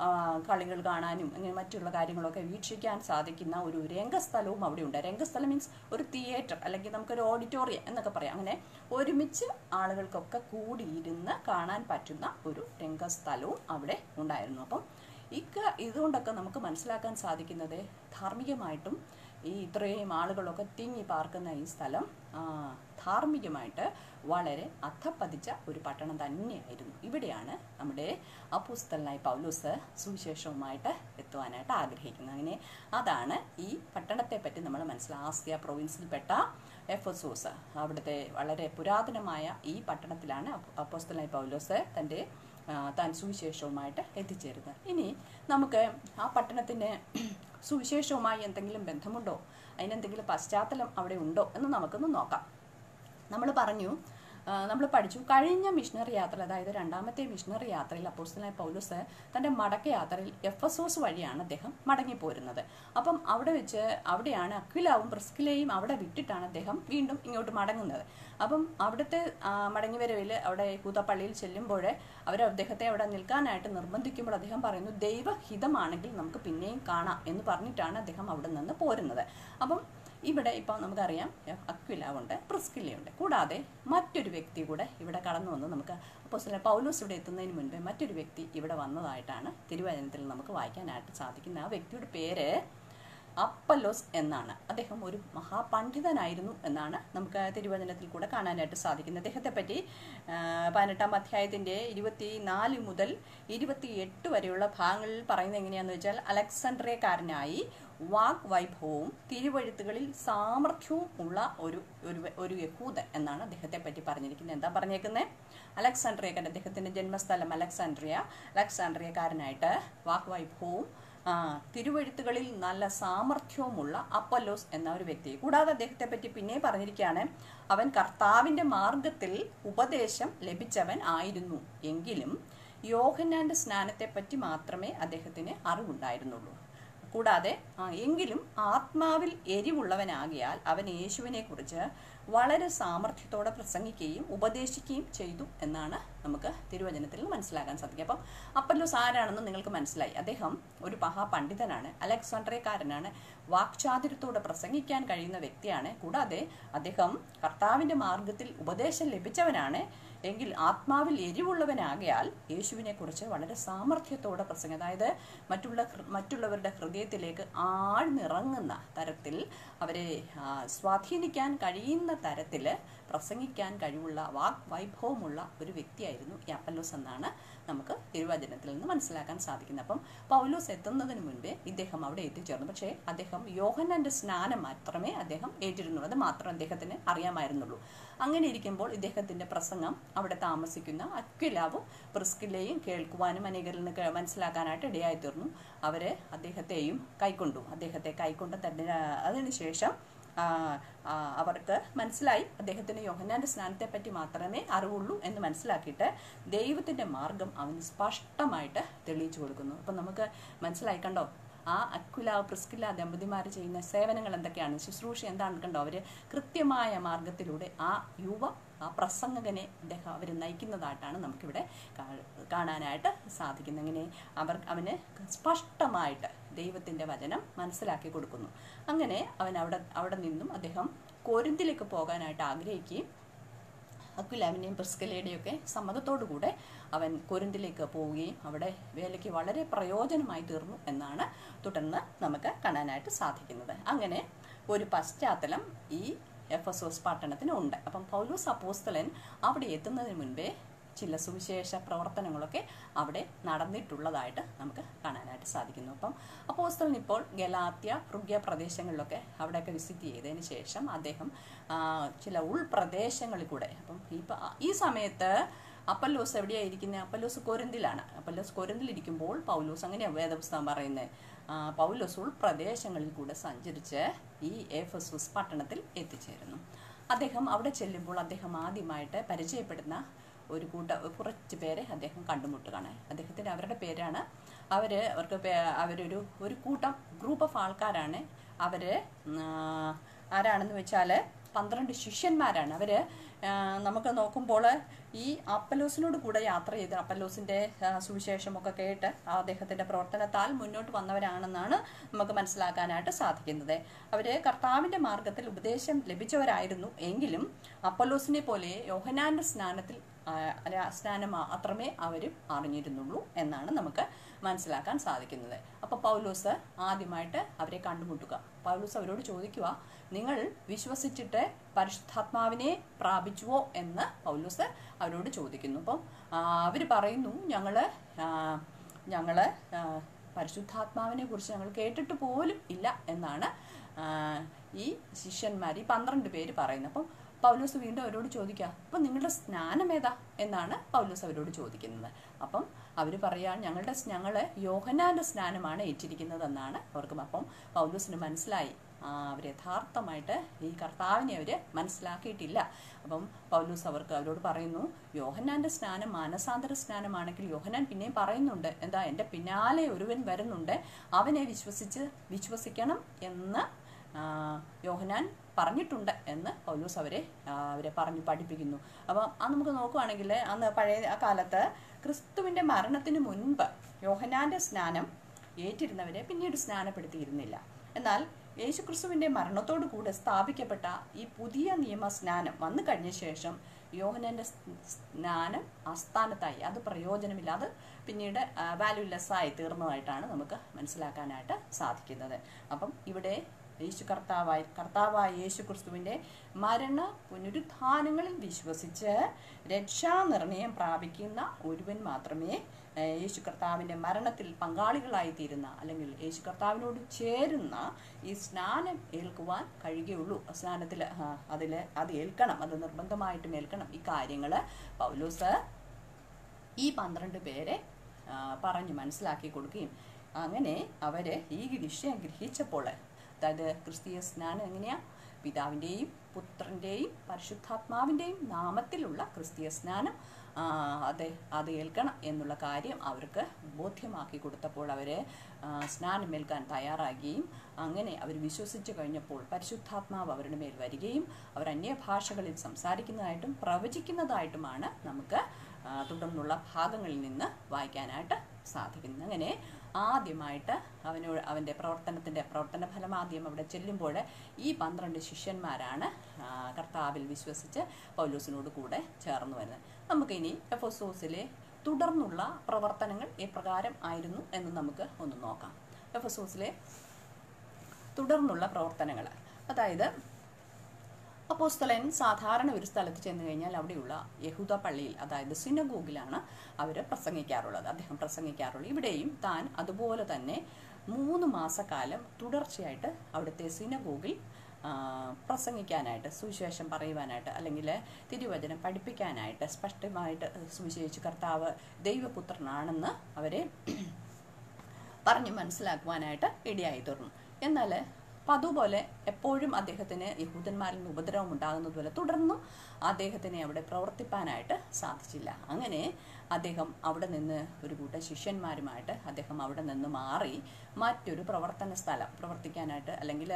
കളികൾ കാണാനും അങ്ങനെ മറ്റുള്ള കാര്യങ്ങളൊക്കെ വീക്ഷിക്കാൻ സാധിക്കുന്ന ഒരു രംഗസ്ഥലവും അവിടെ ഉണ്ട്. രംഗസ്ഥലം മീൻസ് ഒരു തിയേറ്റർ അല്ലെങ്കിൽ നമുക്കൊരു ഓഡിറ്റോറിയം എന്നൊക്കെ പറയാം. അങ്ങനെ ഒരുമിച്ച് ആളുകൾക്കൊക്കെ കൂടിയിരുന്ന് കാണാൻ പറ്റുന്ന ഒരു രംഗസ്ഥലവും അവിടെ ഉണ്ടായിരുന്നു. അപ്പം ഇക്ക ഇതുകൊണ്ടൊക്കെ നമുക്ക് മനസ്സിലാക്കാൻ സാധിക്കുന്നത് ധാർമ്മികമായിട്ടും ഈ ഇത്രയും ആളുകളൊക്കെ തിങ്ങി പാർക്കുന്ന ഈ സ്ഥലം ധാർമ്മികമായിട്ട് വളരെ അധപ്പതിച്ച ഒരു പട്ടണം തന്നെയായിരുന്നു. ഇവിടെയാണ് നമ്മുടെ അപ്പോസ്തലനായ പൗലോസ് സുവിശേഷവുമായിട്ട് എത്തുവാനായിട്ട് ആഗ്രഹിക്കുന്നത്. അങ്ങനെ അതാണ് ഈ പട്ടണത്തെ പറ്റി നമ്മൾ മനസ്സിലാക്കുക. ആസിയ പ്രൊവിൻസിൽപ്പെട്ട എഫെസോസ്, അവിടുത്തെ വളരെ പുരാതനമായ ഈ പട്ടണത്തിലാണ് അപ്പോസ്തലനായ പൗലോസ് തൻ്റെ താൻ സുവിശേഷവുമായിട്ട് എത്തിച്ചേരുന്നത്. ഇനി നമുക്ക് ആ പട്ടണത്തിന് സുവിശേഷവുമായി എന്തെങ്കിലും ബന്ധമുണ്ടോ, അതിനെന്തെങ്കിലും പശ്ചാത്തലം അവിടെ ഉണ്ടോ എന്ന് നമുക്കൊന്ന് നോക്കാം. നമ്മൾ പറഞ്ഞു നമ്മൾ പഠിച്ചു കഴിഞ്ഞ മിഷണറി യാത്ര, അതായത് രണ്ടാമത്തെ മിഷണറി യാത്രയിൽ അപ്പോസ്തലനായ പൗലോസ് തൻ്റെ മടക്ക യാത്രയിൽ എഫെസോസ് വഴിയാണ് അദ്ദേഹം മടങ്ങിപ്പോരുന്നത്. അപ്പം അവിടെ വെച്ച് അവിടെയാണ് അക്വിലാവും പ്രിസ്കിലയും അവിടെ വിട്ടിട്ടാണ് അദ്ദേഹം വീണ്ടും ഇങ്ങോട്ട് മടങ്ങുന്നത്. അപ്പം അവിടുത്തെ മടങ്ങിവരവിൽ അവിടെ കൂതപ്പള്ളിയിൽ ചെല്ലുമ്പോൾ അവർ അദ്ദേഹത്തെ അവിടെ നിൽക്കാനായിട്ട് നിർബന്ധിക്കുമ്പോൾ അദ്ദേഹം പറയുന്നു ദൈവഹിതമാണെങ്കിൽ നമുക്ക് പിന്നെയും കാണാം എന്ന് പറഞ്ഞിട്ടാണ് അദ്ദേഹം അവിടെ നിന്ന് പോരുന്നത്. അപ്പം ഇവിടെ ഇപ്പോൾ നമുക്കറിയാം അക്വിലാവുണ്ട്, പ്രിസ്കില്ലയുണ്ട്. കൂടാതെ മറ്റൊരു വ്യക്തി കൂടെ ഇവിടെ കടന്നു വന്ന് നമുക്ക് അപ്പോസ്തലൻ പൗലോസ് ഇവിടെ എത്തുന്നതിന് മുൻപ് മറ്റൊരു വ്യക്തി ഇവിടെ വന്നതായിട്ടാണ് തിരുവചനത്തിൽ നമുക്ക് വായിക്കാനായിട്ട് സാധിക്കുന്നത്. ആ വ്യക്തിയുടെ പേര് അപ്പല്ലോസ് എന്നാണ്. അദ്ദേഹം ഒരു മഹാപണ്ഡിതനായിരുന്നു എന്നാണ് നമുക്ക് തിരുവചനത്തിൽ കൂടെ കാണാനായിട്ട് സാധിക്കുന്നത്. അദ്ദേഹത്തെ പറ്റി പതിനെട്ടാം അധ്യായത്തിൻ്റെ ഇരുപത്തി നാല് മുതൽ ഇരുപത്തി എട്ട് വരെയുള്ള ഭാഗങ്ങളിൽ പറയുന്നത് എങ്ങനെയാണെന്ന് വെച്ചാൽ അലക്സാണ്ട്രിയക്കാരനായി വാഗ് വൈഭവവും തിരുവഴുത്തുകളിൽ സാമർഥ്യവും ഉള്ള ഒരു ഒരു യഹൂദൻ എന്നാണ് അദ്ദേഹത്തെ പറ്റി പറഞ്ഞിരിക്കുന്നത്. എന്താ പറഞ്ഞേക്കുന്നത്? അലക്സാണ്ട്രിയക്കാരൻ, അദ്ദേഹത്തിൻ്റെ ജന്മസ്ഥലം അലക്സാണ്ട്രിയ, അലക്സാണ്ട്രിയക്കാരനായിട്ട് വാഗ് വൈഭവവും തിരുവഴുത്തുകളിൽ നല്ല സാമർഥ്യവുമുള്ള അപ്പല്ലോസ് എന്ന ഒരു വ്യക്തി. കൂടാതെ അദ്ദേഹത്തെ പറ്റി പിന്നെ പറഞ്ഞിരിക്കുകയാണ്, അവൻ കർത്താവിൻ്റെ മാർഗത്തിൽ ഉപദേശം ലഭിച്ചവൻ ആയിരുന്നു എങ്കിലും യോഹന്നാന്റെ സ്നാനത്തെപ്പറ്റി മാത്രമേ അദ്ദേഹത്തിന് അറിവുണ്ടായിരുന്നുള്ളൂ. കൂടാതെ എങ്കിലും ആത്മാവിൽ എരിവുള്ളവനാകിയാൽ അവൻ യേശുവിനെ കുറിച്ച് വളരെ സാമർഥ്യത്തോടെ പ്രസംഗിക്കുകയും ഉപദേശിക്കുകയും ചെയ്തു എന്നാണ് നമുക്ക് തിരുവചനത്തിൽ മനസ്സിലാക്കാൻ സാധിക്കും. അപ്പം അപ്പല്ലോസ് ആരാണെന്ന് നിങ്ങൾക്ക് മനസ്സിലായി. അദ്ദേഹം ഒരു മഹാപണ്ഡിതനാണ്, അലക്സാണ്ട്രിയക്കാരനാണ്, വാക്ചാതുര്യത്തോടെ പ്രസംഗിക്കാൻ കഴിയുന്ന വ്യക്തിയാണ്. കൂടാതെ അദ്ദേഹം കർത്താവിൻ്റെ മാർഗത്തിൽ ഉപദേശം ലഭിച്ചവനാണ് എങ്കിൽ ആത്മാവിൽ എരിവുള്ളവനാകയാൽ യേശുവിനെ കുറിച്ച് വളരെ സാമർഥ്യത്തോടെ പ്രസംഗം, അതായത് മറ്റുള്ള മറ്റുള്ളവരുടെ ഹൃദയത്തിലേക്ക് ആഴ്ന്നിറങ്ങുന്ന തരത്തിൽ അവരെ സ്വാധീനിക്കാൻ കഴിയുന്ന തരത്തിൽ പ്രസംഗിക്കാൻ കഴിവുള്ള വാഗ് വൈഭവമുള്ള ഒരു വ്യക്തിയായിരുന്നു ഈ അപ്പല്ലോസ് എന്നാണ് നമുക്ക് തിരുവചനത്തിൽ നിന്ന് മനസ്സിലാക്കാൻ സാധിക്കുന്നത്. അപ്പം പൗലോസ് എത്തുന്നതിന് മുൻപേ ഇദ്ദേഹം അവിടെ എത്തിച്ചേർന്നു. പക്ഷേ അദ്ദേഹം യോഹന്നാന്റെ സ്നാനം മാത്രമേ അദ്ദേഹം ഏറ്റിരുന്നു, അത് മാത്രം അദ്ദേഹത്തിന് അറിയാമായിരുന്നുള്ളൂ. അങ്ങനെ ഇരിക്കുമ്പോൾ ഇദ്ദേഹത്തിന്റെ പ്രസംഗം അവിടെ താമസിക്കുന്ന അക്വിലാവും പ്രിസ്കില്ലയും കേൾക്കുവാനും അനേകരിൽ നിന്ന് മനസ്സിലാക്കാനായിട്ട് ഇടയായി തീർന്നു. അവര് അദ്ദേഹത്തെയും കൈക്കൊണ്ടു. അദ്ദേഹത്തെ കൈക്കൊണ്ട് തന്നെ അതിനുശേഷം അവർക്ക് മനസ്സിലായി അദ്ദേഹത്തിന് യോഹന്നാൻ്റെ സ്നാനത്തെ പറ്റി മാത്രമേ അറിവുള്ളൂ എന്ന് മനസ്സിലാക്കിയിട്ട് ദൈവത്തിൻ്റെ മാർഗം അവന് സ്പഷ്ടമായിട്ട് തെളിയിച്ചു കൊടുക്കുന്നു. അപ്പം നമുക്ക് മനസ്സിലായി കണ്ടോ, ആ അക്വില പ്രിസ്കില്ല ദമ്പതിമാർ ചെയ്യുന്ന സേവനങ്ങൾ എന്തൊക്കെയാണ്, ശുശ്രൂഷ എന്താണ് കണ്ടോ. അവർ കൃത്യമായ മാർഗത്തിലൂടെ ആ യുവ ആ പ്രസംഗകനെ അദ്ദേഹം അവർ നയിക്കുന്നതായിട്ടാണ് നമുക്കിവിടെ കാണാനായിട്ട് സാധിക്കുന്നത്. അങ്ങനെ അവർ അവന് സ്പഷ്ടമായിട്ട് ദൈവത്തിൻ്റെ വചനം മനസ്സിലാക്കി കൊടുക്കുന്നു. അങ്ങനെ അവൻ അവിടെ അവിടെ നിന്നും അദ്ദേഹം കൊരിന്തിലേക്ക് പോകാനായിട്ട് ആഗ്രഹിക്കുകയും അക്വിലാവിൻ്റെയും പ്രിസ്കില്ലയുടെയും ഒക്കെ സമ്മതത്തോടുകൂടെ അവൻ കൊരിന്തിലേക്ക് പോവുകയും അവിടെ വേലയ്ക്ക് വളരെ പ്രയോജനമായി തീർന്നു എന്നാണ് തുടർന്ന് നമുക്ക് കാണാനായിട്ട് സാധിക്കുന്നത്. അങ്ങനെ ഒരു പശ്ചാത്തലം ഈ എഫെസോസ് പട്ടണത്തിന് ഉണ്ട്. അപ്പം പൗലോസ് അപ്പോസ്തലൻ അവിടെ എത്തുന്നതിന് മുൻപേ ചില സുവിശേഷ പ്രവർത്തനങ്ങളൊക്കെ അവിടെ നടന്നിട്ടുള്ളതായിട്ട് നമുക്ക് കാണാനായിട്ട് സാധിക്കുന്നു. അപ്പം അപ്പോസ്തലൻ ഇപ്പോൾ ഗലാത്യ ഫ്രുഗ്യ പ്രദേശങ്ങളിലൊക്കെ അവിടെയൊക്കെ വിസിറ്റ് ചെയ്തതിന് ശേഷം അദ്ദേഹം ചില ഉൾപ്രദേശങ്ങളിൽ കൂടെ, അപ്പം ഇപ്പം ഈ സമയത്ത് അപ്പല്ലോസ് എവിടെയാണ് ഇരിക്കുന്നത്? അപ്പല്ലോസ് കൊരിന്തിലാണ്. അപ്പല്ലോസ് കൊരിന്തിലിരിക്കുമ്പോൾ പൗലോസ്, അങ്ങനെയാണ് വേദപുസ്തകം പറയുന്നത്, പൗലോസ് ഉൾപ്രദേശങ്ങളിൽ കൂടെ സഞ്ചരിച്ച് ഈ എഫെസോസ് പട്ടണത്തിൽ എത്തിച്ചേരുന്നു. അദ്ദേഹം അവിടെ ചെല്ലുമ്പോൾ അദ്ദേഹം ആദ്യമായിട്ട് പരിചയപ്പെടുന്ന ഒരു കൂട്ട കുറച്ച് പേരെ അദ്ദേഹം കണ്ടുമുട്ടുകയാണ്. അദ്ദേഹത്തിൻ്റെ അവരുടെ പേരാണ്, അവർ അവർക്ക് അവരൊരു ഒരു കൂട്ടം ഗ്രൂപ്പ് ഓഫ് ആൾക്കാരാണ്. അവർ ആരാണെന്ന് വെച്ചാൽ പന്ത്രണ്ട് ശിഷ്യന്മാരാണ്. അവർ നമുക്ക് നോക്കുമ്പോൾ ഈ അപ്പല്ലോസിനോട് കൂടെ യാത്ര ചെയ്ത് അപ്പല്ലോസിൻ്റെ സുവിശേഷമൊക്കെ കേട്ട് അദ്ദേഹത്തിൻ്റെ പ്രവർത്തനത്താൽ മുന്നോട്ട് വന്നവരാണെന്നാണ് നമുക്ക് മനസ്സിലാക്കാനായിട്ട് സാധിക്കുന്നത്. അവർ കർത്താവിൻ്റെ മാർഗത്തിൽ ഉപദേശം ലഭിച്ചവരായിരുന്നു. എങ്കിലും അപ്പല്ലോസിനെ പോലെ യോഹന്നാൻ്റെ സ്നാനത്തിൽ സ്നാനം മാത്രമേ അവരും അറിഞ്ഞിരുന്നുള്ളൂ എന്നാണ് നമുക്ക് മനസ്സിലാക്കാൻ സാധിക്കുന്നത്. അപ്പോൾ പൗലോസ് ആദ്യമായിട്ട് അവരെ കണ്ടുമുട്ടുക. പൗലോസ് അവരോട് ചോദിക്കുക, നിങ്ങൾ വിശ്വസിച്ചിട്ട് പരിശുദ്ധാത്മാവിനെ പ്രാപിച്ചുവോ എന്ന് പൗലോസ് അവരോട് ചോദിക്കുന്നു. അപ്പം അവർ പറയുന്നു, ഞങ്ങൾ ഞങ്ങൾ പരിശുദ്ധാത്മാവിനെ കുറിച്ച് ഞങ്ങൾ കേട്ടിട്ട് പോലും ഇല്ല എന്നാണ് ഈ ശിഷ്യന്മാർ, ഈ പന്ത്രണ്ട് പേര് പറയുന്നത്. അപ്പം പൗലോസ് വീണ്ടും അവരോട് ചോദിക്കുക, അപ്പം നിങ്ങളുടെ സ്നാനം ഏതാ എന്നാണ് പൗലോസ് അവരോട് ചോദിക്കുന്നത്. അപ്പം അവർ പറയാ, ഞങ്ങളുടെ ഞങ്ങൾ യോഹന്നാൻ്റെ സ്നാനമാണ് ഏറ്റിരിക്കുന്നതെന്നാണ് അവർക്ക്. അപ്പം പൗലോസിന് മനസ്സിലായി അവർ യഥാർത്ഥമായിട്ട് ഈ കർത്താവിനെ അവർ മനസ്സിലാക്കിയിട്ടില്ല. അപ്പം പൗലോസ് അവർക്ക് അവരോട് പറയുന്നു, യോഹന്നാൻ്റെ സ്നാനം മാനസാന്തര സ്നാനമാണെങ്കിൽ യോഹന്നാൻ പിന്നെയും പറയുന്നുണ്ട്, എന്താ എൻ്റെ പിന്നാലെ ഒരുവൻ വരുന്നുണ്ട്, അവനെ വിശ്വസിച്ച് വിശ്വസിക്കണം എന്ന് യോഹന്നാൻ പറഞ്ഞിട്ടുണ്ട് എന്ന് പൗലോസ് അവരെ അവരെ പറഞ്ഞു പഠിപ്പിക്കുന്നു. അപ്പം അത് നമുക്ക് നോക്കുകയാണെങ്കിൽ അന്ന് പഴയ കാലത്ത് ക്രിസ്തുവിൻ്റെ മരണത്തിന് മുൻപ് യോഹന്നാൻ്റെ സ്നാനം ഏറ്റിരുന്നവരെ പിന്നീട് സ്നാനപ്പെടുത്തിയിരുന്നില്ല. എന്നാൽ യേശുക്രിസ്തുവിൻ്റെ മരണത്തോടു കൂടെ സ്ഥാപിക്കപ്പെട്ട ഈ പുതിയ നിയമ സ്നാനം വന്നു കഴിഞ്ഞ ശേഷം യോഹന്നാൻ്റെ സ്നാനം അസ്ഥാനത്തായി, അത് പ്രയോജനമില്ല, അത് പിന്നീട് വാല്യൂലെസ്സായി തീർന്നതായിട്ടാണ് നമുക്ക് മനസ്സിലാക്കാനായിട്ട് സാധിക്കുന്നത്. അപ്പം ഇവിടെ യേശു കർത്താവായി കർത്താവായ യേശു ക്രിസ്തുവിൻ്റെ മരണ പുനരുത്ഥാനങ്ങളിൽ വിശ്വസിച്ച് രക്ഷാനിർണയം പ്രാപിക്കുന്ന ഒരുവൻ മാത്രമേ യേശു കർത്താവിൻ്റെ മരണത്തിൽ പങ്കാളികളായി തീരുന്ന, അല്ലെങ്കിൽ യേശു കർത്താവിനോട് ചേരുന്ന ഈ സ്നാനം ഏൽക്കുവാൻ കഴിയുകയുള്ളൂ. സ്നാനത്തിൽ അതിൽ അത് ഏൽക്കണം, അത് നിർബന്ധമായിട്ടും ഏൽക്കണം. ഈ കാര്യങ്ങൾ പൗലോസ് ഈ പന്ത്രണ്ട് പേരെ പറഞ്ഞ് മനസ്സിലാക്കി കൊടുക്കുകയും അങ്ങനെ അവർ ഈ വിഷയം ഗ്രഹിച്ചപ്പോൾ, അതായത് ക്രിസ്തീയ സ്നാനം എങ്ങനെയാണ്, പിതാവിൻ്റെയും പുത്രൻ്റെയും പരിശുദ്ധാത്മാവിൻ്റെയും നാമത്തിലുള്ള ക്രിസ്തീയ സ്നാനം അത് അത് ഏൽക്കണം എന്നുള്ള കാര്യം അവർക്ക് ബോധ്യമാക്കി കൊടുത്തപ്പോൾ അവർ സ്നാനമേൽക്കാൻ തയ്യാറാകുകയും അങ്ങനെ അവർ വിശ്വസിച്ച് കഴിഞ്ഞപ്പോൾ പരിശുദ്ധാത്മാവ് അവരുടെ മേൽ വരികയും അവർ അന്യഭാഷകളിൽ സംസാരിക്കുന്നതായിട്ടും പ്രവചിക്കുന്നതായിട്ടുമാണ് നമുക്ക് തുടർന്നുള്ള ഭാഗങ്ങളിൽ നിന്ന് വായിക്കാനായിട്ട് സാധിക്കുന്നത്. അങ്ങനെ ആദ്യമായിട്ട് അവനോട് അവൻ്റെ പ്രവർത്തനത്തിൻ്റെ പ്രവർത്തന ഫലം ആദ്യം അവിടെ ചെല്ലുമ്പോൾ ഈ പന്ത്രണ്ട് ശിഷ്യന്മാരാണ് കർത്താവിൽ വിശ്വസിച്ച് പൗലോസിനോട് കൂടെ ചേർന്ന് വരുന്നത്. നമുക്കിനി എഫെസോസിലെ തുടർന്നുള്ള പ്രവർത്തനങ്ങൾ എപ്രകാരം ആയിരുന്നു എന്ന് നമുക്ക് ഒന്ന് നോക്കാം. എഫെസോസിലെ തുടർന്നുള്ള പ്രവർത്തനങ്ങൾ, അതായത് അപ്പോസ്തലൻ സാധാരണ ഒരു സ്ഥലത്ത് ചെന്ന് കഴിഞ്ഞാൽ അവിടെയുള്ള യഹൂദ പള്ളിയിൽ, അതായത് സിനഗോഗിലാണ് അവർ പ്രസംഗിക്കാറുള്ളത്, അദ്ദേഹം പ്രസംഗിക്കാറുള്ളത്. ഇവിടെയും താൻ അതുപോലെ തന്നെ മൂന്ന് മാസക്കാലം തുടർച്ചയായിട്ട് അവിടുത്തെ സിനഗോഗിൽ പ്രസംഗിക്കാനായിട്ട്, സുവിശേഷം പറയുവാനായിട്ട്, അല്ലെങ്കിൽ തിരുവചനം പഠിപ്പിക്കാനായിട്ട്, സ്പഷ്ടമായിട്ട് സുവിശേഷിച്ച് കർത്താവ് ദൈവപുത്രനാണെന്ന് അവരെ പറഞ്ഞ് മനസ്സിലാക്കുവാനായിട്ട് ഇടയായി തീർന്നു. എന്നാൽ അപ്പം അതുപോലെ എപ്പോഴും അദ്ദേഹത്തിന് യഹൂദന്മാരിൽ നിന്ന് ഉപദ്രവം ഉണ്ടാകുന്നതുപോലെ തുടർന്നും അദ്ദേഹത്തിനെ അവിടെ പ്രവർത്തിപ്പാനായിട്ട് സാധിച്ചില്ല. അങ്ങനെ അദ്ദേഹം അവിടെ നിന്ന് ഒരു കൂട്ടം ശിഷ്യന്മാരുമായിട്ട് അദ്ദേഹം അവിടെ നിന്ന് മാറി മറ്റൊരു പ്രവർത്തന സ്ഥലം പ്രവർത്തിക്കാനായിട്ട് അല്ലെങ്കിൽ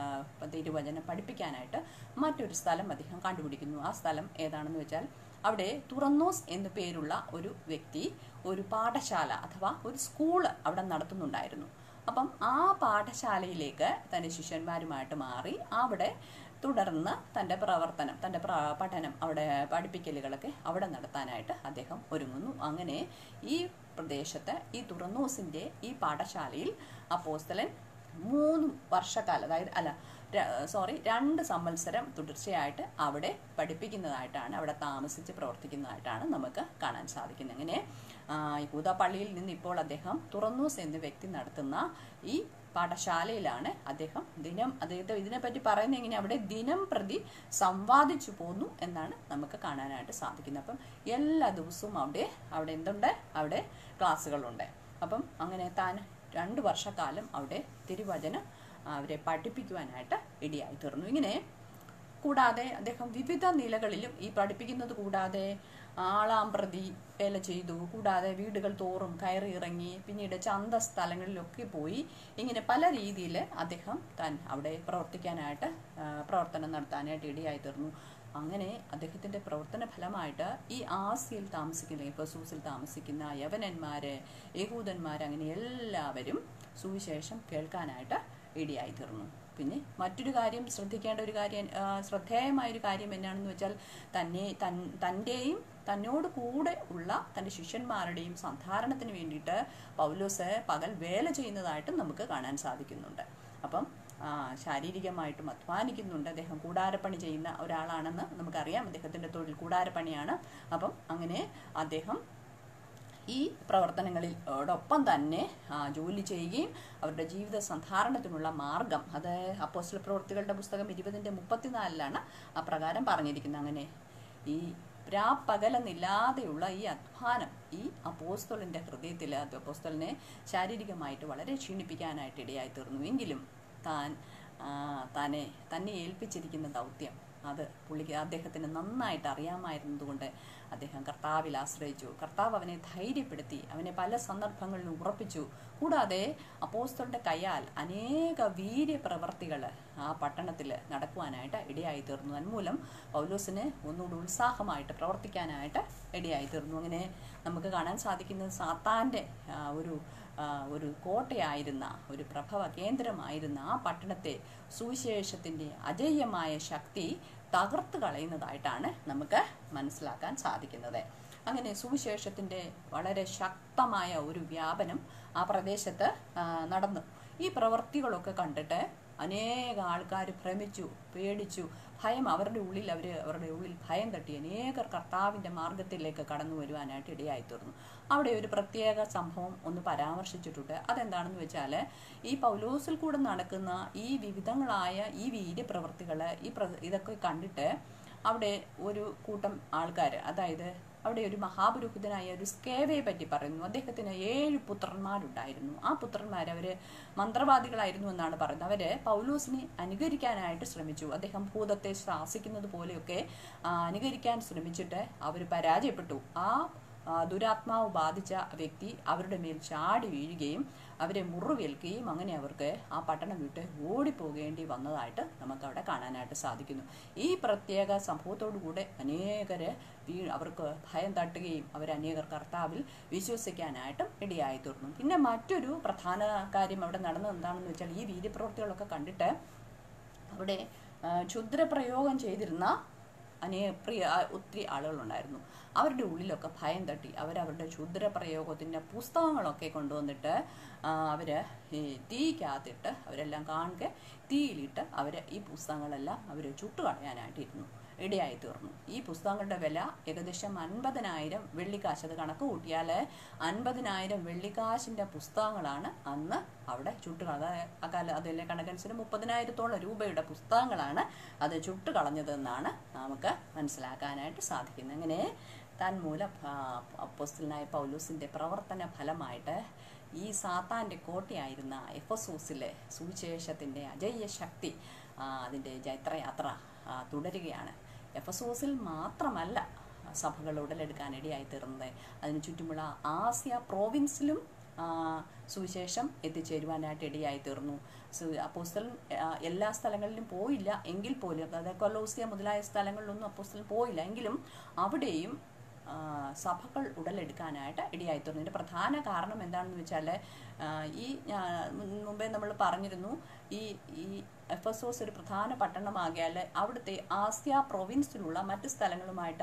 തിരുവചനം പഠിപ്പിക്കാനായിട്ട് മറ്റൊരു സ്ഥലം അദ്ദേഹം കണ്ടുപിടിക്കുന്നു. ആ സ്ഥലം ഏതാണെന്ന് വെച്ചാൽ അവിടെ തുറന്നോസ് എന്നു പേരുള്ള ഒരു വ്യക്തി ഒരു പാഠശാല അഥവാ ഒരു സ്കൂള് അവിടെ നടത്തുന്നുണ്ടായിരുന്നു. അപ്പം ആ പാഠശാലയിലേക്ക് തൻ്റെ ശിഷ്യന്മാരുമായിട്ട് മാറി അവിടെ തുടർന്ന് തൻ്റെ പ്രവർത്തനം തൻ്റെ പഠനം അവിടെ പഠിപ്പിക്കലുകളൊക്കെ അവിടെ നടത്താനായിട്ട് അദ്ദേഹം ഒരുങ്ങുന്നു. അങ്ങനെ ഈ പ്രദേശത്ത് ഈ തുറന്നോസിൻ്റെ ഈ പാഠശാലയിൽ അപ്പോസ്തലൻ മൂന്ന് വർഷക്കാലം അതായത് അല്ല സോറി രണ്ട് സംവത്സരം തുടർച്ചയായിട്ട് അവിടെ പഠിപ്പിക്കുന്നതായിട്ടാണ് അവിടെ താമസിച്ച് പ്രവർത്തിക്കുന്നതായിട്ടാണ് നമുക്ക് കാണാൻ സാധിക്കുന്നത്. അങ്ങനെ യഹൂദ പള്ളിയിൽ നിന്ന് ഇപ്പോൾ അദ്ദേഹം തുറന്നോസ് എന്ന വ്യക്തി നടത്തുന്ന ഈ പാഠശാലയിലാണ് അദ്ദേഹം ദിനം അദ്ദേഹത്തെ ഇതിനെപ്പറ്റി പറയുന്നത് എങ്ങനെ അവിടെ ദിനം പ്രതി സംവാദിച്ചു പോന്നു എന്നാണ് നമുക്ക് കാണാനായിട്ട് സാധിക്കുന്നത്. അപ്പം എല്ലാ ദിവസവും അവിടെ അവിടെ എന്തുണ്ട് അവിടെ ക്ലാസ്സുകളുണ്ട്. അപ്പം അങ്ങനെ താൻ രണ്ട് വർഷക്കാലം അവിടെ തിരുവചനം അവരെ പഠിപ്പിക്കുവാനായിട്ട് ഇടയായി തീർന്നു. ഇങ്ങനെ കൂടാതെ അദ്ദേഹം വിവിധ നിലകളിലും ഈ പഠിപ്പിക്കുന്നത് കൂടാതെ ആളാം പ്രതി വേല ചെയ്തു. കൂടാതെ വീടുകൾ തോറും കയറി ഇറങ്ങി പിന്നീട് ചന്ത സ്ഥലങ്ങളിലൊക്കെ പോയി ഇങ്ങനെ പല രീതിയിൽ അദ്ദേഹം താൻ അവിടെ പ്രവർത്തിക്കാനായിട്ട് പ്രവർത്തനം നടത്താനായിട്ട് ഇടയായി തീർന്നു. അങ്ങനെ അദ്ദേഹത്തിൻ്റെ പ്രവർത്തന ഫലമായിട്ട് ഈ ആസിയയിൽ താമസിക്കുന്ന എഫെസൂസിൽ താമസിക്കുന്ന യവനന്മാര് യഹൂദന്മാർ അങ്ങനെ എല്ലാവരും സുവിശേഷം കേൾക്കാനായിട്ട് ഇടയായി തീർന്നു. പിന്നെ മറ്റൊരു കാര്യം ശ്രദ്ധിക്കേണ്ട ഒരു കാര്യം ശ്രദ്ധേയമായൊരു കാര്യം എന്നാണെന്ന് വെച്ചാൽ തന്നെ തൻ തൻ്റെയും തന്നോട് കൂടെ ഉള്ള തൻ്റെ ശിഷ്യന്മാരുടെയും സന്ധാരണത്തിന് വേണ്ടിയിട്ട് പൗലോസ് പകൽ വേല ചെയ്യുന്നതായിട്ടും നമുക്ക് കാണാൻ സാധിക്കുന്നുണ്ട്. അപ്പം ശാരീരികമായിട്ടും അധ്വാനിക്കുന്നുണ്ട്. അദ്ദേഹം കൂടാരപ്പണി ചെയ്യുന്ന ഒരാളാണെന്ന് നമുക്കറിയാം. അദ്ദേഹത്തിൻ്റെ തൊഴിൽ കൂടാരപ്പണിയാണ്. അപ്പം അങ്ങനെ അദ്ദേഹം ഈ പ്രവർത്തനങ്ങളിലോടൊപ്പം തന്നെ ജോലി ചെയ്യുകയും അവരുടെ ജീവിത സന്ധാരണത്തിനുള്ള മാർഗം അത് അപ്പോസ്തല പ്രവൃത്തികളുടെ പുസ്തകം ഇരുപതിൻ്റെ മുപ്പത്തിനാലിലാണ് അപ്രകാരം പറഞ്ഞിരിക്കുന്നത്. അങ്ങനെ ഈ രാപ്പകലെന്നില്ലാതെയുള്ള ഈ അധ്വാനം ഈ അപ്പോസ്തലൻ്റെ ഹൃദയത്തിൽ അപ്പോസ്തലനെ ശാരീരികമായിട്ട് വളരെ ക്ഷീണിപ്പിക്കാനായിട്ട് ഇടയായി തീർന്നു. എങ്കിലും താൻ തന്നെ തന്നെ ഏൽപ്പിച്ചിരിക്കുന്ന ദൗത്യം അത് പുള്ളിക്ക് അദ്ദേഹത്തിന് നന്നായിട്ട് അറിയാമായിരുന്നതുകൊണ്ട് അദ്ദേഹം കർത്താവിൽ ആശ്രയിച്ചു. കർത്താവ് അവനെ ധൈര്യപ്പെടുത്തി, അവനെ പല സന്ദർഭങ്ങളിലും ഉറപ്പിച്ചു. കൂടാതെ അപ്പോസ്തലന്റെ കയ്യാൽ അനേക വീര്യപ്രവർത്തികൾ ആ പട്ടണത്തിൽ നടക്കുവാനായിട്ട് ഇടയായി തീർന്നു. തന്മൂലം പൗലോസിന് ഒന്നുകൂടി ഉത്സാഹമായിട്ട് പ്രവർത്തിക്കാനായിട്ട് ഇടയായി തീർന്നു. അങ്ങനെ നമുക്ക് കാണാൻ സാധിക്കുന്നത് സാത്താൻ്റെ ഒരു ഒരു കോട്ടയായിരുന്ന ഒരു പ്രഭവ കേന്ദ്രമായിരുന്ന ആ പട്ടണത്തെ സുവിശേഷത്തിൻ്റെ അജയ്യമായ ശക്തി തകർത്ത് കളയുന്നതായിട്ടാണ് നമുക്ക് മനസ്സിലാക്കാൻ സാധിക്കുന്നത്. അങ്ങനെ സുവിശേഷത്തിൻ്റെ വളരെ ശക്തമായ ഒരു വ്യാപനം ആ പ്രദേശത്ത് നടന്നു. ഈ പ്രവൃത്തികളൊക്കെ കണ്ടിട്ട് അനേക ആൾക്കാർ ഭ്രമിച്ചു, പേടിച്ചു. ഭയം അവരുടെ ഉള്ളിൽ അവർ അവരുടെ ഉള്ളിൽ ഭയം തട്ടി അനേകർ കർത്താവിൻ്റെ മാർഗത്തിലേക്ക് കടന്നു വരുവാനായിട്ട് ഇടയായി തീർന്നു. അവിടെ ഒരു പ്രത്യേക സംഭവം ഒന്ന് പരാമർശിച്ചിട്ടുണ്ട്. അതെന്താണെന്ന് വെച്ചാൽ ഈ പൗലോസിൽ കൂടെ നടക്കുന്ന ഈ വിവിധങ്ങളായ ഈ വീര്യപ്രവൃത്തികൾ ഈ പ്ര ഇതൊക്കെ കണ്ടിട്ട് അവിടെ ഒരു കൂട്ടം ആൾക്കാർ, അതായത് അവിടെ ഒരു മഹാപുരോഹിതനായ ഒരു സ്കേവയെ പറ്റി പറയുന്നു. അദ്ദേഹത്തിന് ഏഴ് പുത്രന്മാരുണ്ടായിരുന്നു. ആ പുത്രന്മാർ അവർ മന്ത്രവാദികളായിരുന്നു എന്നാണ് പറയുന്നത്. അവർ പൗലോസിനെ അനുകരിക്കാനായിട്ട് ശ്രമിച്ചു. അദ്ദേഹം ഭൂതത്തെ ശാസിക്കുന്നത് പോലെയൊക്കെ അനുകരിക്കാൻ ശ്രമിച്ചിട്ട് അവർ പരാജയപ്പെട്ടു. ആ ദുരാത്മാവ് ബാധിച്ച വ്യക്തി അവരുടെ മേൽ ചാടി വീഴുകയും അവരെ മുറിവേൽക്കുകയും അങ്ങനെ അവർക്ക് ആ പട്ടണം വിട്ട് ഓടിപ്പോകേണ്ടി വന്നതായിട്ട് നമുക്കവിടെ കാണാനായിട്ട് സാധിക്കുന്നു. ഈ പ്രത്യേക സംഭവത്തോടുകൂടെ അനേകർ വീ അവർക്ക് ഭയം തട്ടുകയും അവർ അനേകർ കർത്താവിൽ വിശ്വസിക്കാനായിട്ടും ഇടയായി തീർന്നു. പിന്നെ മറ്റൊരു പ്രധാന കാര്യം അവിടെ നടന്നത് എന്താണെന്ന് വെച്ചാൽ ഈ വീര്യപ്രവൃത്തികളൊക്കെ കണ്ടിട്ട് അവിടെ ക്ഷുദ്രപ്രയോഗം ചെയ്തിരുന്ന അനേ പ്രിയ ഒത്തിരി ആളുകളുണ്ടായിരുന്നു. അവരുടെ ഉള്ളിലൊക്കെ ഭയം തട്ടി അവരവരുടെ ക്ഷുദ്രപ്രയോഗത്തിൻ്റെ പുസ്തകങ്ങളൊക്കെ കൊണ്ടുവന്നിട്ട് അവർ ഈ തീക്കകത്തിട്ട് അവരെല്ലാം കാണുക തീയിലിട്ട് അവർ ഈ പുസ്തകങ്ങളെല്ലാം അവർ ചുട്ടുകളയാനായിട്ടിരുന്നു ഇടയായി തീർന്നു. ഈ പുസ്തകങ്ങളുടെ വില ഏകദേശം അൻപതിനായിരം വെള്ളിക്കാശ്. അത് കണക്ക് കൂട്ടിയാൽ അൻപതിനായിരം വെള്ളിക്കാശിൻ്റെ പുസ്തകങ്ങളാണ് അന്ന് അവിടെ ചുട്ടുകള അക്കാല അതിലെ കണക്കനുസരിച്ച് മുപ്പതിനായിരത്തോളം രൂപയുടെ പുസ്തകങ്ങളാണ് അത് ചുട്ടുകളഞ്ഞതെന്നാണ് നമുക്ക് മനസ്സിലാക്കാനായിട്ട് സാധിക്കുന്നത്. അങ്ങനെ തന്മൂലം അപ്പോസ്തലനായ പൗലോസിൻ്റെ പ്രവർത്തന ഫലമായിട്ട് ഈ സാത്താൻ്റെ കോട്ടയായിരുന്ന എഫെസോസിലെ സുവിശേഷത്തിൻ്റെ അജയ്യ ശക്തി അതിൻ്റെ ജൈത്രയാത്ര തുടരുകയാണ്. എഫെസോസിൽ മാത്രമല്ല സഭകൾ ഉടലെടുക്കാൻ ഇടയായി തീർന്നത്, അതിന് ചുറ്റുമുള്ള ആസിയ പ്രോവിൻസിലും സുവിശേഷം എത്തിച്ചേരുവാനായിട്ട് ഇടയായി തീർന്നു. അപ്പോസ്തലൻ എല്ലാ സ്ഥലങ്ങളിലും പോയില്ല എങ്കിൽ പോലും, അതായത് കൊലോസിയ മുതലായ സ്ഥലങ്ങളിലൊന്നും അപ്പോസ്തലൻ പോയില്ല എങ്കിലും അവിടെയും സഭകൾ ഉടലെടുക്കാനായിട്ട് ഇടയായി തീർന്നു. ഇതിൻ്റെ പ്രധാന കാരണം എന്താണെന്ന് വെച്ചാൽ, ഈ മുമ്പേ നമ്മൾ പറഞ്ഞിരുന്നു, ഈ ഈ എഫെസോസ് ഒരു പ്രധാന പട്ടണമാകിയാൽ അവിടുത്തെ ആസിയ പ്രൊവിൻസിലുള്ള മറ്റ് സ്ഥലങ്ങളുമായിട്ട്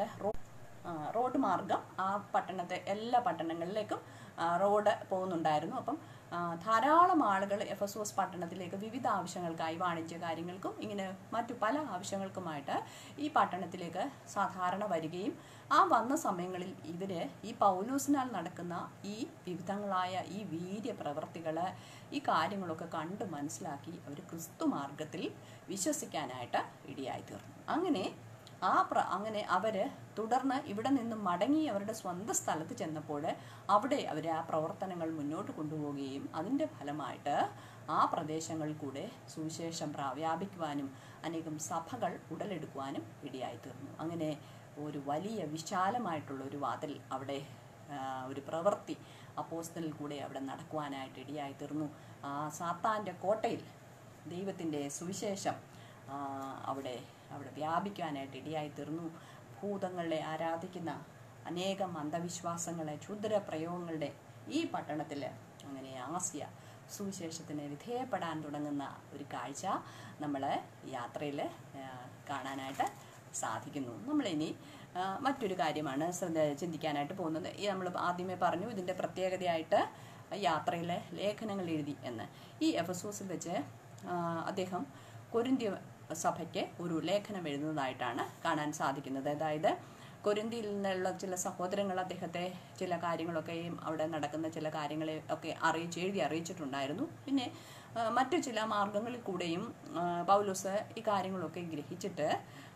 റോഡ് മാർഗം ആ പട്ടണത്തെ എല്ലാ പട്ടണങ്ങളിലേക്കും റോഡ് പോകുന്നുണ്ടായിരുന്നു. അപ്പം ധാരാളം ആളുകൾ എഫെസോസ് പട്ടണത്തിലേക്ക് വിവിധ ആവശ്യങ്ങൾക്കായി, വാണിജ്യ കാര്യങ്ങൾക്കും ഇങ്ങനെ മറ്റു പല ആവശ്യങ്ങൾക്കുമായിട്ട് ഈ പട്ടണത്തിലേക്ക് സാധാരണ വരികയും ആ വന്ന സമയങ്ങളിൽ ഇവർ ഈ പൗലോസിനാൽ നടക്കുന്ന ഈ വിവിധങ്ങളായ ഈ വീര്യ പ്രവൃത്തികൾ, ഈ കാര്യങ്ങളൊക്കെ കണ്ട് മനസ്സിലാക്കി അവർ ക്രിസ്തു മാർഗത്തിൽ വിശ്വസിക്കാനായിട്ട് ഇടയായി തീർന്നു. അങ്ങനെ ആ പ്ര അങ്ങനെ അവർ തുടർന്ന് ഇവിടെ നിന്നും മടങ്ങി അവരുടെ സ്വന്തം സ്ഥലത്ത് ചെന്നപ്പോൾ അവിടെ അവർ ആ പ്രവർത്തനങ്ങൾ മുന്നോട്ട് കൊണ്ടുപോവുകയും അതിൻ്റെ ഫലമായിട്ട് ആ പ്രദേശങ്ങളിൽ കൂടെ സുവിശേഷം വ്യാപിക്കുവാനും അനേകം സഭകൾ ഉടലെടുക്കുവാനും ഇടയായി തീർന്നു. അങ്ങനെ ഒരു വലിയ വിശാലമായിട്ടുള്ള ഒരു വാതിൽ അവിടെ, ഒരു പ്രവൃത്തി അപ്പോസ്തലനിൽ കൂടെ അവിടെ നടക്കുവാനായിട്ട് ഇടയായി തീർന്നു. ആ സാത്താൻ്റെ കോട്ടയിൽ ദൈവത്തിൻ്റെ സുവിശേഷം അവിടെ അവിടെ വ്യാപിക്കാനായിട്ട് ഇടയായി തീർന്നു. ഭൂതങ്ങളെ ആരാധിക്കുന്ന അനേകം അന്ധവിശ്വാസങ്ങളെ, ക്ഷുദ്ര പ്രയോഗങ്ങളുടെ ഈ പട്ടണത്തിൽ അങ്ങനെ ആസിയ സുവിശേഷത്തിന് വിധേയപ്പെടാൻ തുടങ്ങുന്ന ഒരു കാഴ്ച നമ്മൾ യാത്രയിൽ കാണാനായിട്ട് സാധിക്കുന്നു. നമ്മളിനി മറ്റൊരു കാര്യമാണ് ശ്രദ്ധ ചിന്തിക്കാനായിട്ട് പോകുന്നത്. ഈ നമ്മൾ ആദ്യമേ പറഞ്ഞു ഇതിൻ്റെ പ്രത്യേകതയായിട്ട് യാത്രയിലെ ലേഖനങ്ങൾ എഴുതി എന്ന്. ഈ എഫെസോസിൽ വെച്ച് അദ്ദേഹം കൊരിന്ത്യ സഭയ്ക്ക് ഒരു ലേഖനം എഴുതുന്നതായിട്ടാണ് കാണാൻ സാധിക്കുന്നത്. അതായത് കൊരിന്തിയിൽ നിന്നുള്ള ചില സഹോദരങ്ങൾ അദ്ദേഹത്തെ ചില കാര്യങ്ങളൊക്കെയും അവിടെ നടക്കുന്ന ചില കാര്യങ്ങളെ ഒക്കെ അറിയിച്ച് എഴുതി അറിയിച്ചിട്ടുണ്ടായിരുന്നു. പിന്നെ മറ്റു ചില മാർഗങ്ങളിൽ കൂടെയും പൗലോസ് ഈ കാര്യങ്ങളൊക്കെ ഗ്രഹിച്ചിട്ട്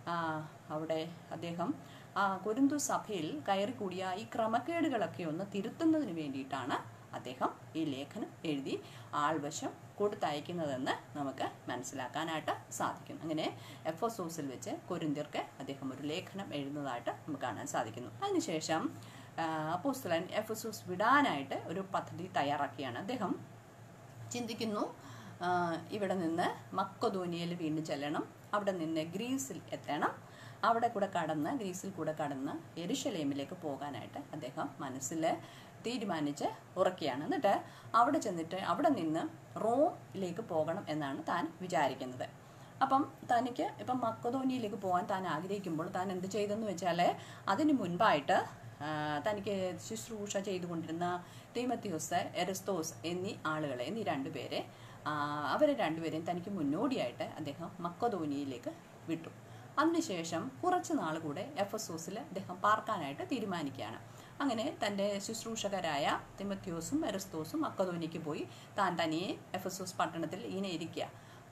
അവിടെ അദ്ദേഹം കൊരിന്തു സഭയിൽ കയറിക്കൂടിയ ഈ ക്രമക്കേടുകളൊക്കെ ഒന്ന് തിരുത്തുന്നതിന് വേണ്ടിയിട്ടാണ് അദ്ദേഹം ഈ ലേഖനം എഴുതി ആൾവശം കൊടുത്തയക്കുന്നതെന്ന് നമുക്ക് മനസ്സിലാക്കാനായിട്ട് സാധിക്കും. അങ്ങനെ എഫെസോസിൽ വെച്ച് കൊരിന്ത്യർക്ക് അദ്ദേഹം ഒരു ലേഖനം എഴുതുന്നതായിട്ട് നമുക്ക് കാണാൻ സാധിക്കുന്നു. അതിനുശേഷം അപ്പോസ്തലൻ എഫെസോസ് വിടാനായിട്ട് ഒരു പദ്ധതി തയ്യാറാക്കിയാണ്. അദ്ദേഹം ചിന്തിക്കുന്നു, ഇവിടെ നിന്ന് മക്കദോനിയയിൽ വീണ്ടും ചെല്ലണം, അവിടെ നിന്ന് ഗ്രീസിൽ എത്തണം, അവിടെ കൂടെ കടന്ന് ഗ്രീസിൽ കൂടെ കടന്ന് യെരുശലേമിലേക്ക് പോകാനായിട്ട് അദ്ദേഹം മനസ്സിൽ തീരുമാനിച്ച് ഉറക്കുകയാണ്. എന്നിട്ട് അവിടെ ചെന്നിട്ട് അവിടെ നിന്ന് റോമിലേക്ക് പോകണം എന്നാണ് താൻ വിചാരിക്കുന്നത്. അപ്പം തനിക്ക് ഇപ്പം മക്കദോനിയയിലേക്ക് പോകാൻ താൻ ആഗ്രഹിക്കുമ്പോൾ താൻ എന്ത് ചെയ്തെന്ന് വെച്ചാൽ, അതിന് മുൻപായിട്ട് തനിക്ക് ശുശ്രൂഷ ചെയ്തുകൊണ്ടിരുന്ന തീമത്തിയോസ്, എരസ്തോസ് എന്നീ ആളുകളെ, എന്നീ രണ്ടുപേരെ അവരെ രണ്ടുപേരെയും തനിക്ക് മുന്നോടിയായിട്ട് അദ്ദേഹം മക്കദോനിയയിലേക്ക് വിട്ടു. അതിനുശേഷം കുറച്ച് നാൾ കൂടെ എഫെസോസിൽ അദ്ദേഹം പാർക്കാനായിട്ട് തീരുമാനിക്കുകയാണ്. അങ്ങനെ തൻ്റെ ശുശ്രൂഷകരായ തിമത്യോസും എരസ്തോസും മക്കദോനിക്ക് പോയി താൻ തനിയെ എഫെസോസ് പട്ടണത്തിൽ ഇങ്ങനെ ഇരിക്കുക.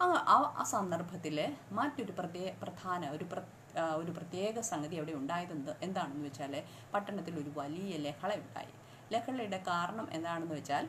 ആ സന്ദർഭത്തിൽ മറ്റൊരു പ്രത്യേക പ്രധാന ഒരു ഒരു പ്രത്യേക സംഗതി അവിടെ ഉണ്ടായത് എന്താണെന്ന് വെച്ചാൽ, പട്ടണത്തിൽ ഒരു വലിയ ലഹള ഉണ്ടായി. ലഹളയുടെ കാരണം എന്താണെന്ന് വെച്ചാൽ,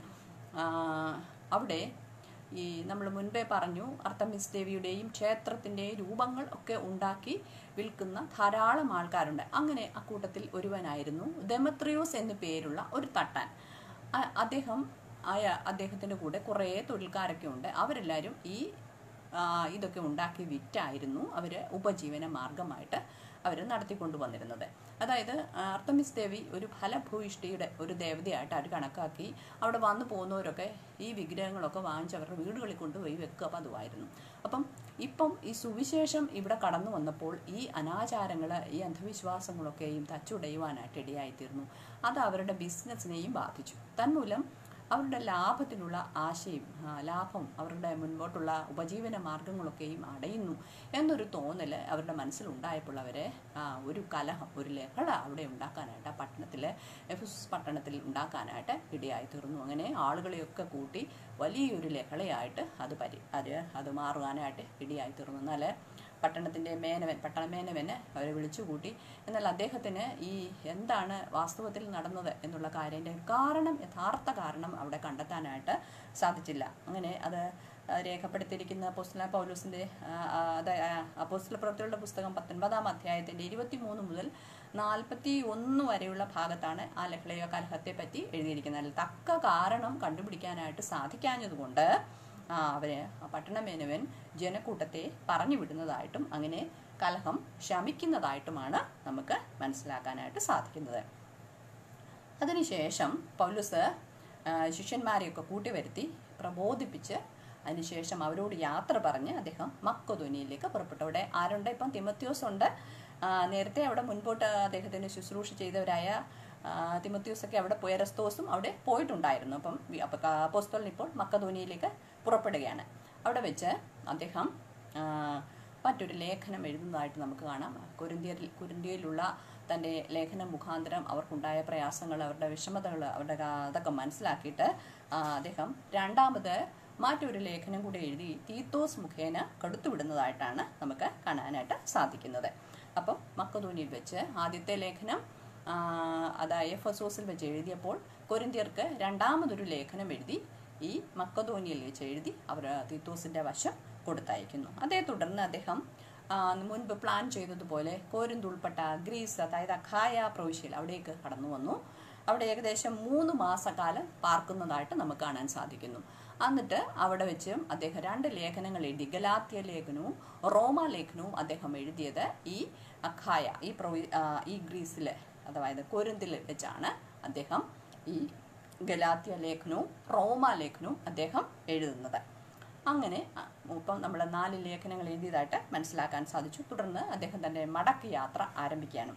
അവിടെ ഈ നമ്മൾ മുൻപേ പറഞ്ഞു അർത്തമിസ് ദേവിയുടെയും ക്ഷേത്രത്തിൻ്റെയും രൂപങ്ങൾ ഒക്കെ ഉണ്ടാക്കി വിൽക്കുന്ന ധാരാളം ആൾക്കാരുണ്ട്. അങ്ങനെ അക്കൂട്ടത്തിൽ ഒരുവനായിരുന്നു ദെമത്രിയോസ് എന്നു പേരുള്ള ഒരു തട്ടാൻ. അദ്ദേഹം ആയ അദ്ദേഹത്തിൻ്റെ കൂടെ കുറേ തൊഴിൽക്കാരൊക്കെ ഉണ്ട്. അവരെല്ലാവരും ഈ ഇതൊക്കെ ഉണ്ടാക്കി വിറ്റായിരുന്നു അവർ ഉപജീവന മാർഗമായിട്ട് അവർ നടത്തിക്കൊണ്ടു വന്നിരുന്നത്. അതായത് അർത്തമിസ് ദേവി ഒരു ഫലഭൂയിഷ്ടിയുടെ ഒരു ദേവതയായിട്ട് അവർ കണക്കാക്കി അവിടെ വന്നു പോകുന്നവരൊക്കെ ഈ വിഗ്രഹങ്ങളൊക്കെ വാങ്ങിച്ച് അവരുടെ വീടുകളിൽ കൊണ്ടുപോയി വെക്കുക പതിവായിരുന്നു. അപ്പം ഇപ്പം ഈ സുവിശേഷം ഇവിടെ കടന്നു വന്നപ്പോൾ ഈ അനാചാരങ്ങൾ, ഈ അന്ധവിശ്വാസങ്ങളൊക്കെയും തച്ചുടയുവാനായിട്ട് ഇടയായിത്തീർന്നു. അത് അവരുടെ ബിസിനസ്സിനെയും ബാധിച്ചു. തന്മൂലം അവരുടെ ലാഭത്തിനുള്ള ആശയും ലാഭം അവരുടെ മുൻപോട്ടുള്ള ഉപജീവന മാർഗങ്ങളൊക്കെയും അടയുന്നു എന്നൊരു തോന്നൽ അവരുടെ മനസ്സിലുണ്ടായപ്പോൾ അവരെ ഒരു കലഹം, ഒരു ലഹള അവിടെ ഉണ്ടാക്കാനായിട്ട് ആ പട്ടണത്തിൽ, എഫെസോസ് പട്ടണത്തിൽ ഉണ്ടാക്കാനായിട്ട് ഇടയായി തീർന്നു. അങ്ങനെ ആളുകളെയൊക്കെ കൂട്ടി വലിയൊരു ലഹളയായിട്ട് അത് പരി അത് അത് മാറുവാനായിട്ട് ഇടയായി തീർന്നു. എന്നാൽ പട്ടണത്തിൻ്റെ മേനവൻ പട്ടണ മേനവനെ അവരെ വിളിച്ചുകൂട്ടി. എന്നാൽ അദ്ദേഹത്തിന് ഈ എന്താണ് വാസ്തവത്തിൽ നടന്നത് എന്നുള്ള കാര്യത്തിൻ്റെ കാരണം, യഥാർത്ഥ കാരണം അവിടെ കണ്ടെത്താനായിട്ട് സാധിച്ചില്ല. അങ്ങനെ അത് രേഖപ്പെടുത്തിയിരിക്കുന്ന അപ്പോസ്തലനായ പൗലോസിൻ്റെ അതായത് അപ്പോസ്തല പ്രവൃത്തികളുടെ പുസ്തകം പത്തൊൻപതാം അധ്യായത്തിൻ്റെ ഇരുപത്തി മൂന്ന് മുതൽ നാൽപ്പത്തി ഒന്ന് വരെയുള്ള ഭാഗത്താണ് ആ ലഹളയ കലഹത്തെ പറ്റി എഴുതിയിരിക്കുന്നത്. തക്ക കാരണം കണ്ടുപിടിക്കാനായിട്ട് സാധിക്കാഞ്ഞതുകൊണ്ട് അവര് പട്ടണമേനവൻ ജനക്കൂട്ടത്തെ പറഞ്ഞു വിടുന്നതായിട്ടും അങ്ങനെ കലഹം ശമിക്കുന്നതായിട്ടുമാണ് നമുക്ക് മനസ്സിലാക്കാനായിട്ട് സാധിക്കുന്നത്. അതിനുശേഷം പൗലോസ് ശിഷ്യന്മാരെയൊക്കെ കൂട്ടിവരുത്തി പ്രബോധിപ്പിച്ച് അതിനുശേഷം അവരോട് യാത്ര പറഞ്ഞ് അദ്ദേഹം മക്കദോനിയയിലേക്ക് പുറപ്പെട്ടു. അവിടെ ആരുണ്ട്? ഇപ്പം തിമോത്തിയോസ് ഉണ്ട്. നേരത്തെ അവിടെ മുൻപോട്ട് അദ്ദേഹത്തിന് ശുശ്രൂഷ ചെയ്തവരായ തിമോത്തിയോസൊക്കെ അവിടെ പോയ എരസ്തോസും അവിടെ പോയിട്ടുണ്ടായിരുന്നു. അപ്പം അപ്പോസ്തലൻ ഇപ്പോൾ മക്കദോനിയയിലേക്ക് പുറപ്പെടുകയാണ്. അവിടെ വെച്ച് അദ്ദേഹം മറ്റൊരു ലേഖനം എഴുതുന്നതായിട്ട് നമുക്ക് കാണാം. കൊരിന്ത്യയിൽ കൊരിന്ത്യയിലുള്ള തൻ്റെ ലേഖന മുഖാന്തരം അവർക്കുണ്ടായ പ്രയാസങ്ങൾ, അവരുടെ വിഷമതകൾ, അവരുടെ അതൊക്കെ മനസ്സിലാക്കിയിട്ട് അദ്ദേഹം രണ്ടാമത് മറ്റൊരു ലേഖനം കൂടി എഴുതി തീത്തോസ് മുഖേന കടുത്തുവിടുന്നതായിട്ടാണ് നമുക്ക് കാണാനായിട്ട് സാധിക്കുന്നത്. അപ്പം മക്കദോനിയിൽ വെച്ച് ആദ്യത്തെ ലേഖനം അതായത് എഫെസോസിൽ വെച്ച് എഴുതിയപ്പോൾ കൊരിന്ത്യർക്ക് രണ്ടാമതൊരു ലേഖനം എഴുതി ഈ മക്കദോനിയയിൽ വെച്ച് എഴുതി അവർ തീത്തോസിൻ്റെ വശം കൊടുത്തയക്കുന്നു. അതേ തുടർന്ന് അദ്ദേഹം മുൻപ് പ്ലാൻ ചെയ്തതുപോലെ കോരിന്ത് ഉൾപ്പെട്ട ഗ്രീസ്, അതായത് അഖായ പ്രവിശ്യയിൽ അവിടേക്ക് കടന്നു വന്നു. അവിടെ ഏകദേശം മൂന്ന് മാസക്കാലം പാർക്കുന്നതായിട്ട് നമുക്ക് കാണാൻ സാധിക്കുന്നു. എന്നിട്ട് അവിടെ വെച്ച് അദ്ദേഹം രണ്ട് ലേഖനങ്ങൾ എഴുതി. ഗലാത്യ ലേഖനവും റോമ ലേഖനവും അദ്ദേഹം എഴുതിയത് ഈ അഖായ ഈ പ്രവി ഈ ഗ്രീസിൽ അതായത് കൊരിന്തിൽ വെച്ചാണ് അദ്ദേഹം ഈ ഗലാത്യ ലേഖനവും റോമ ലേഖനവും അദ്ദേഹം എഴുതുന്നത്. അങ്ങനെ ഇപ്പം നമ്മൾ നാല് ലേഖനങ്ങൾ എഴുതിയതായിട്ട് മനസ്സിലാക്കാൻ സാധിച്ചു. തുടർന്ന് അദ്ദേഹം തൻ്റെ മടക്ക് യാത്ര ആരംഭിക്കുകയാണ്.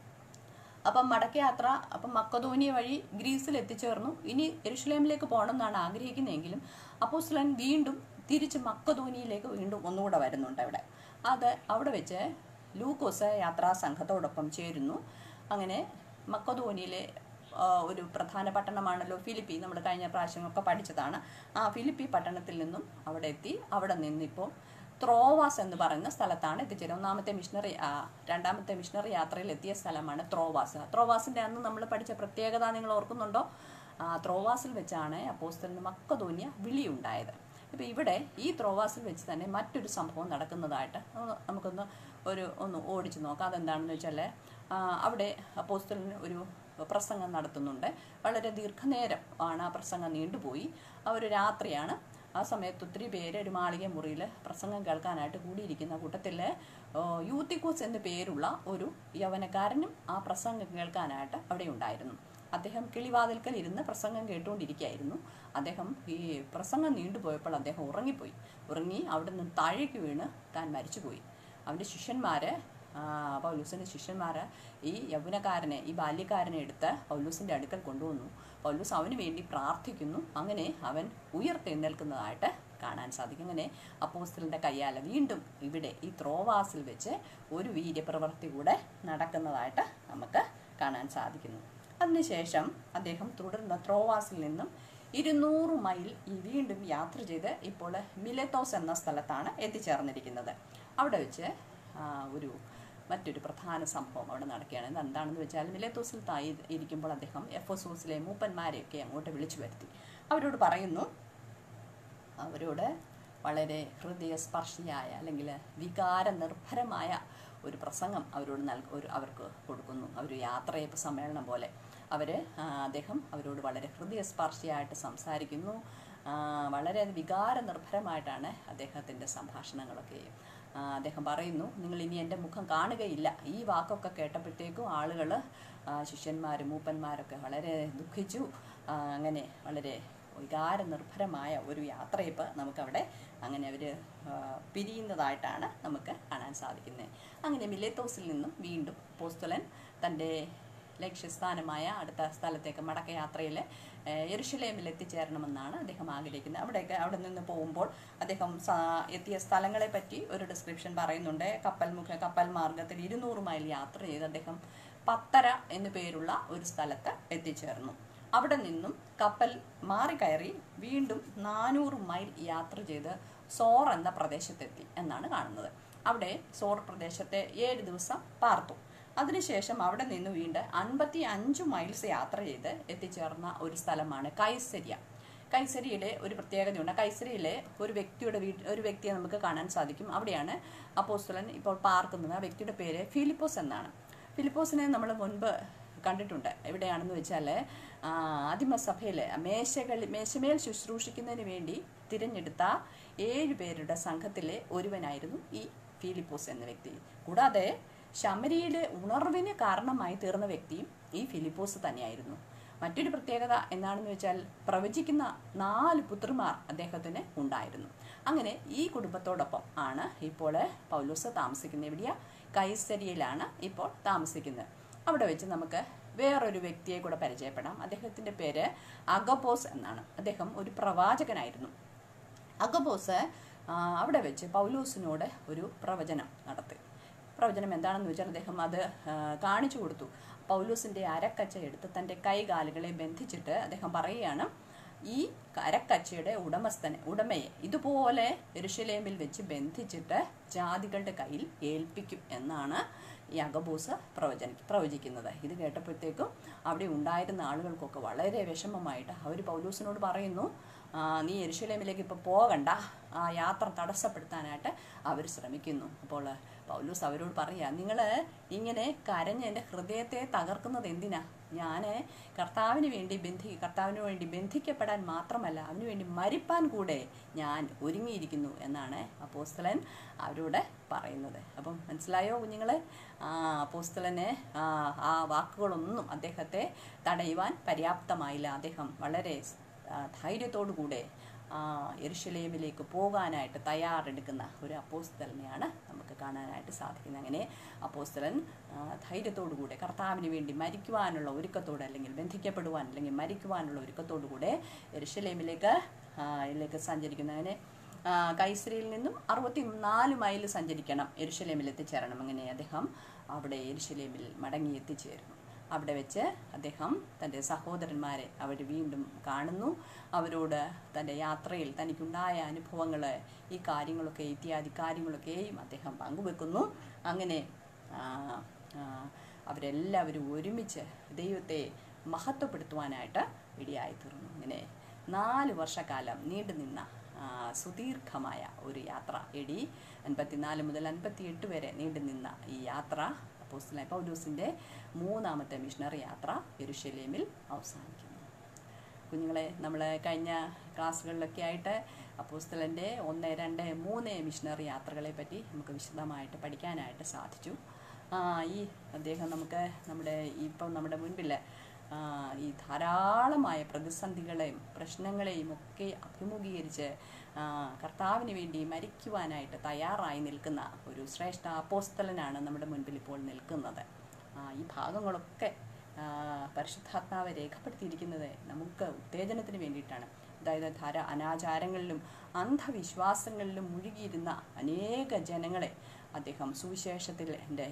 അപ്പം മടക്കയാത്ര അപ്പം മക്കദോനിയ വഴി ഗ്രീസിൽ എത്തിച്ചേർന്നു. ഇനി യെരുശലേമിലേക്ക് പോകണം എന്നാണ് ആഗ്രഹിക്കുന്നതെങ്കിലും അപ്പോസ്തലൻ വീണ്ടും തിരിച്ച് മക്കദോനിയയിലേക്ക് വീണ്ടും ഒന്നുകൂടെ വരുന്നുണ്ട്. അവിടെ അത് അവിടെ വെച്ച് ലൂക്കോസ് യാത്രാ സംഘത്തോടൊപ്പം ചേരുന്നു. അങ്ങനെ മക്കദോനിയയിലെ ഒരു പ്രധാന പട്ടണമാണല്ലോ ഫിലിപ്പി. നമ്മൾ കഴിഞ്ഞ പ്രാവശ്യമൊക്കെ പഠിച്ചതാണ്. ആ ഫിലിപ്പി പട്ടണത്തിൽ നിന്നും അവിടെ എത്തി. അവിടെ നിന്നിപ്പോൾ ത്രോവാസ് എന്ന് പറയുന്ന സ്ഥലത്താണ് എത്തിച്ചേരുന്നത്. ഒന്നാമത്തെ മിഷണറി രണ്ടാമത്തെ മിഷണറി യാത്രയിൽ എത്തിയ സ്ഥലമാണ് ത്രോവാസ്. ത്രോവാസിൻ്റെ അന്ന് നമ്മൾ പഠിച്ച പ്രത്യേകത നിങ്ങൾ ഓർക്കുന്നുണ്ടോ? ത്രോവാസിൽ വെച്ചാണ് അപ്പോസ്തലന് മക്കദോനിയ വിളിയുണ്ടായത്. ഇപ്പം ഇവിടെ ഈ ത്രോവാസിൽ വെച്ച് തന്നെ മറ്റൊരു സംഭവം നടക്കുന്നതായിട്ട് നമുക്കൊന്ന് ഒരു ഒന്ന് ഓടിച്ചു നോക്കാം. അതെന്താണെന്ന് വെച്ചാൽ അവിടെ അപ്പോസ്തലന് ഒരു പ്രസംഗം നടത്തുന്നുണ്ട്. വളരെ ദീർഘനേരം ആണ് ആ പ്രസംഗം നീണ്ടുപോയി. ആ ഒരു രാത്രിയാണ്. ആ സമയത്ത് ഒത്തിരി പേര് ഒരു മാളിക മുറിയിൽ പ്രസംഗം കേൾക്കാനായിട്ട് കൂടിയിരിക്കുന്ന കൂട്ടത്തിൽ യൂത്തിക്കോസ് എന്നു പേരുള്ള ഒരു യൗവനക്കാരനും ആ പ്രസംഗം കേൾക്കാനായിട്ട് അവിടെ ഉണ്ടായിരുന്നു. അദ്ദേഹം കിളിവാതിൽക്കൽ ഇരുന്ന് പ്രസംഗം കേട്ടുകൊണ്ടിരിക്കുകയായിരുന്നു. അദ്ദേഹം ഈ പ്രസംഗം നീണ്ടുപോയപ്പോൾ അദ്ദേഹം ഉറങ്ങിപ്പോയി. ഉറങ്ങി അവിടെ നിന്ന് താഴേക്ക് വീണ് താൻ മരിച്ചുപോയി. അവൻ്റെ ശിഷ്യന്മാർ പൗലൂസിൻ്റെ ശിഷ്യന്മാർ ഈ യൗവനക്കാരനെ ഈ ബാല്യക്കാരനെ എടുത്ത് പൗലൂസിൻ്റെ അടുക്കൽ കൊണ്ടുവന്നു. പൗലൂസ് അവന് വേണ്ടി പ്രാർത്ഥിക്കുന്നു. അങ്ങനെ അവൻ ഉയർത്തെഴുന്നേൽക്കുന്നതായിട്ട് കാണാൻ സാധിക്കും. അങ്ങനെ അപ്പോസ്തലൻ്റെ കയ്യാൽ വീണ്ടും ഇവിടെ ഈ ത്രോവാസിൽ വെച്ച് ഒരു വീര്യപ്രവൃത്തി കൂടെ നടക്കുന്നതായിട്ട് നമുക്ക് കാണാൻ സാധിക്കുന്നു. അതിനുശേഷം അദ്ദേഹം തുടർന്ന് ത്രോവാസിൽ നിന്നും ഇരുന്നൂറ് മൈൽ ഈ വീണ്ടും യാത്ര ചെയ്ത് ഇപ്പോൾ മിലേത്തോസ് എന്ന സ്ഥലത്താണ് എത്തിച്ചേർന്നിരിക്കുന്നത്. അവിടെ വെച്ച് ഒരു മറ്റൊരു പ്രധാന സംഭവം അവിടെ നടക്കുകയാണ്. ഇത് എന്താണെന്ന് വെച്ചാൽ മിലേത്തോസിൽ തായി ഇരിക്കുമ്പോൾ അദ്ദേഹം എഫെസോസിലെ മൂപ്പന്മാരെയൊക്കെ അങ്ങോട്ട് വിളിച്ചു വരുത്തി. അവരോട് പറയുന്നു, അവരോട് വളരെ ഹൃദയസ്പർശിയായ അല്ലെങ്കിൽ വികാര നിർഭരമായ ഒരു പ്രസംഗം അവരോട് നൽക ഒരു അവർക്ക് കൊടുക്കുന്നു. അവർ യാത്രയപ്പ് സമ്മേളനം പോലെ അവർ അദ്ദേഹം അവരോട് വളരെ ഹൃദയസ്പർശിയായിട്ട് സംസാരിക്കുന്നു. വളരെ വികാര നിർഭരമായിട്ടാണ് അദ്ദേഹത്തിൻ്റെ സംഭാഷണങ്ങളൊക്കെ. അദ്ദേഹം പറയുന്നു, നിങ്ങൾ ഇനി എൻ്റെ മുഖം കാണുകയില്ല. ഈ വാക്കൊക്കെ കേട്ടപ്പോഴത്തേക്കും ആളുകൾ ശിഷ്യന്മാർ മൂപ്പന്മാരൊക്കെ വളരെ ദുഃഖിച്ചു. അങ്ങനെ വളരെ വികാര നിർഭരമായ ഒരു യാത്രയപ്പ് നമുക്കവിടെ അങ്ങനെ അവർ പിരിയുന്നതായിട്ടാണ് നമുക്ക് കാണാൻ സാധിക്കുന്നത്. അങ്ങനെ മിലേത്തോസിൽ നിന്നും വീണ്ടും അപ്പോസ്തലൻ തൻ്റെ ലക്ഷ്യസ്ഥാനമായ അടുത്ത സ്ഥലത്തേക്ക് മടക്കയാത്രയിൽ യെരുശലേമിൽ എത്തിച്ചേരണമെന്നാണ് അദ്ദേഹം ആഗ്രഹിക്കുന്നത്. അവിടേക്ക് അവിടെ നിന്ന് പോകുമ്പോൾ അദ്ദേഹം എത്തിയ സ്ഥലങ്ങളെ പറ്റി ഒരു ഡിസ്ക്രിപ്ഷൻ പറയുന്നുണ്ട്. കപ്പൽ മുഖ കപ്പൽ മാർഗത്തിൽ ഇരുന്നൂറ് മൈൽ യാത്ര ചെയ്ത് അദ്ദേഹം പത്തര എന്നു പേരുള്ള ഒരു സ്ഥലത്ത് എത്തിച്ചേർന്നു. അവിടെ നിന്നും കപ്പൽ മാറിക്കയറി വീണ്ടും നാനൂറ് മൈൽ യാത്ര ചെയ്ത് സോർ എന്ന പ്രദേശത്തെത്തി എന്നാണ് കാണുന്നത്. അവിടെ സോർ പ്രദേശത്തെ ഏഴ് ദിവസം പാർത്തു. അതിനുശേഷം അവിടെ നിന്ന് വീണ്ടും അൻപത്തി അഞ്ച് മൈൽസ് യാത്ര ചെയ്ത് എത്തിച്ചേർന്ന ഒരു സ്ഥലമാണ് കൈസരിയ. കൈസരിയിലെ ഒരു പ്രത്യേകതയുണ്ട്. കൈസരിയിലെ ഒരു വ്യക്തിയുടെ വീട് ഒരു വ്യക്തിയെ നമുക്ക് കാണാൻ സാധിക്കും. അവിടെയാണ് അപ്പോസ്തലൻ ഇപ്പോൾ പാർക്കുന്നത്. ആ വ്യക്തിയുടെ പേര് ഫിലിപ്പോസ് എന്നാണ്. ഫിലിപ്പോസിനെ നമ്മൾ മുൻപ് കണ്ടിട്ടുണ്ട്. എവിടെയാണെന്ന് വെച്ചാൽ ആദിമസഭയിലെ മേശകളിൽ മേശമേൽ ശുശ്രൂഷിക്കുന്നതിന് വേണ്ടി തിരഞ്ഞെടുത്ത ഏഴ് പേരുടെ സംഘത്തിലെ ഒരുവനായിരുന്നു ഈ ഫിലിപ്പോസ് എന്ന വ്യക്തി. കൂടാതെ ശമരിയിലെ ഉണർവിന് കാരണമായി തീർന്ന വ്യക്തിയും ഈ ഫിലിപ്പോസ് തന്നെയായിരുന്നു. മറ്റൊരു പ്രത്യേകത എന്താണെന്ന് വെച്ചാൽ പ്രവചിക്കുന്ന നാല് പുത്രന്മാർ അദ്ദേഹത്തിന് ഉണ്ടായിരുന്നു. അങ്ങനെ ഈ കുടുംബത്തോടൊപ്പം ആണ് ഇപ്പോൾ പൗലോസ് താമസിക്കുന്നത്. എവിടെയാ? കൈസരിയയിലാണ് ഇപ്പോൾ താമസിക്കുന്നത്. അവിടെ വെച്ച് നമുക്ക് വേറൊരു വ്യക്തിയെ കൂടെ പരിചയപ്പെടാം. അദ്ദേഹത്തിൻ്റെ പേര് അഗബോസ് എന്നാണ്. അദ്ദേഹം ഒരു പ്രവാചകനായിരുന്നു. അഗബോസ് അവിടെ വെച്ച് പൗലോസിനോട് ഒരു പ്രവചനം നടത്തി. പ്രവചനം എന്താണെന്ന് വെച്ചാൽ അദ്ദേഹം അത് കാണിച്ചു കൊടുത്തു. പൗലോസിൻ്റെ അരക്കച്ച എടുത്ത് തൻ്റെ കൈകാലുകളെ ബന്ധിച്ചിട്ട് അദ്ദേഹം പറയുകയാണ്, ഈ അരക്കച്ചയുടെ ഉടമസ്ഥനെ ഉടമയെ ഇതുപോലെ യെരുശലേമിൽ വെച്ച് ബന്ധിച്ചിട്ട് ജാതികളുടെ കയ്യിൽ ഏൽപ്പിക്കും എന്നാണ് ഈ അഗബോസ് പ്രവചന പ്രവചിക്കുന്നത്. ഇത് കേട്ടപ്പോഴത്തേക്കും അവിടെ ഉണ്ടായിരുന്ന ആളുകൾക്കൊക്കെ വളരെ വിഷമമായിട്ട് അവർ പൗലോസിനോട് പറയുന്നു, നീ യെരുശലേമിലേക്ക് ഇപ്പോൾ പോകണ്ട, ആ യാത്ര തടസ്സപ്പെടുത്താനായിട്ട് അവർ ശ്രമിക്കുന്നു. അപ്പോൾ പൗലോസ് അവരോട് പറയുക, നിങ്ങൾ ഇങ്ങനെ കരഞ്ഞ് എൻ്റെ ഹൃദയത്തെ തകർക്കുന്നത് എന്തിനാ? ഞാൻ കർത്താവിന് വേണ്ടി ബന്ധി കർത്താവിന് വേണ്ടി ബന്ധിക്കപ്പെടാൻ മാത്രമല്ല, അവന് വേണ്ടി മരിപ്പാൻ കൂടെ ഞാൻ ഒരുങ്ങിയിരിക്കുന്നു എന്നാണ് അപ്പോസ്തലൻ അവരോട് പറയുന്നത്. അപ്പം മനസ്സിലായോ കുഞ്ഞുങ്ങളെ? അപ്പോസ്തലന് ആ വാക്കുകളൊന്നും അദ്ദേഹത്തെ തടയുവാൻ പര്യാപ്തമായില്ല. അദ്ദേഹം വളരെ ധൈര്യത്തോടു കൂടെ യെരുശലേമിലേക്ക് പോകാനായിട്ട് തയ്യാറെടുക്കുന്ന ഒരു അപ്പോസ്തലനെയാണ് നമുക്ക് കാണാനായിട്ട് സാധിക്കുന്നത്. അങ്ങനെ അപ്പോസ്തലൻ ധൈര്യത്തോടു കൂടെ കർത്താവിന് വേണ്ടി മരിക്കുവാനുള്ള ഒരുക്കത്തോടെ, അല്ലെങ്കിൽ ബന്ധിക്കപ്പെടുവാൻ അല്ലെങ്കിൽ മരിക്കുവാനുള്ള ഒരുക്കത്തോടു കൂടെ യെരുശലേമിലേക്ക് ഇതിലേക്ക് സഞ്ചരിക്കുന്നു. അങ്ങനെ കൈസരിയിൽ നിന്നും അറുപത്തി നാല് മൈൽ സഞ്ചരിക്കണം, യെരുശലേമിൽ എത്തിച്ചേരണം. അങ്ങനെ അദ്ദേഹം അവിടെ യെരുശലേമിൽ മടങ്ങി എത്തിച്ചേരുന്നു. അവിടെ വെച്ച് അദ്ദേഹം തൻ്റെ സഹോദരന്മാരെ അവർ വീണ്ടും കാണുന്നു. അവരോട് തൻ്റെ യാത്രയിൽ തനിക്കുണ്ടായ അനുഭവങ്ങൾ, ഈ കാര്യങ്ങളൊക്കെ ഇത്യാദി കാര്യങ്ങളൊക്കെയും അദ്ദേഹം പങ്കുവെക്കുന്നു. അങ്ങനെ അവരെല്ലാവരും ഒരുമിച്ച് ദൈവത്തെ മഹത്വപ്പെടുത്തുവാനായിട്ട് ഇടയായിത്തീർന്നു. അങ്ങനെ നാല് വർഷക്കാലം നീണ്ടു നിന്ന സുദീർഘമായ ഒരു യാത്ര, എ ഡി അൻപത്തിനാല് മുതൽ അൻപത്തി എട്ട് വരെ നീണ്ടു നിന്ന ഈ യാത്ര അപ്പോസ്തലനായ പൗലോസിൻ്റെ മൂന്നാമത്തെ മിഷണറി യാത്ര യെരുശലേമിൽ അവസാനിക്കുന്നു. കുഞ്ഞുങ്ങളെ, നമ്മൾ കഴിഞ്ഞ ക്ലാസ്സുകളിലൊക്കെ ആയിട്ട് അപ്പോസ്തലൻ്റെ ഒന്ന് രണ്ട് മൂന്ന് മിഷണറി യാത്രകളെ പറ്റി നമുക്ക് വിശദമായിട്ട് പഠിക്കാനായിട്ട് സാധിച്ചു. ഈ അദ്ദേഹം നമുക്ക് നമ്മുടെ ഇപ്പം നമ്മുടെ മുൻപിൽ ഈ ധാരാളമായ പ്രതിസന്ധികളെയും പ്രശ്നങ്ങളെയും ഒക്കെ അഭിമുഖീകരിച്ച് കർത്താവിന് വേണ്ടി മരിക്കുവാനായിട്ട് തയ്യാറായി നിൽക്കുന്ന ഒരു ശ്രേഷ്ഠ അപ്പോസ്തലനാണ് നമ്മുടെ മുൻപിൽ ഇപ്പോൾ നിൽക്കുന്നത്. ഈ ഭാഗങ്ങളൊക്കെ പരിശുദ്ധാത്മാവ് രേഖപ്പെടുത്തിയിരിക്കുന്നത് നമുക്ക് ഉത്തേജനത്തിന് വേണ്ടിയിട്ടാണ്. അതായത് ധാര അനാചാരങ്ങളിലും അന്ധവിശ്വാസങ്ങളിലും മുഴുകിയിരുന്ന അനേക ജനങ്ങളെ അദ്ദേഹം സുവിശേഷത്തിൽ എൻ്റെ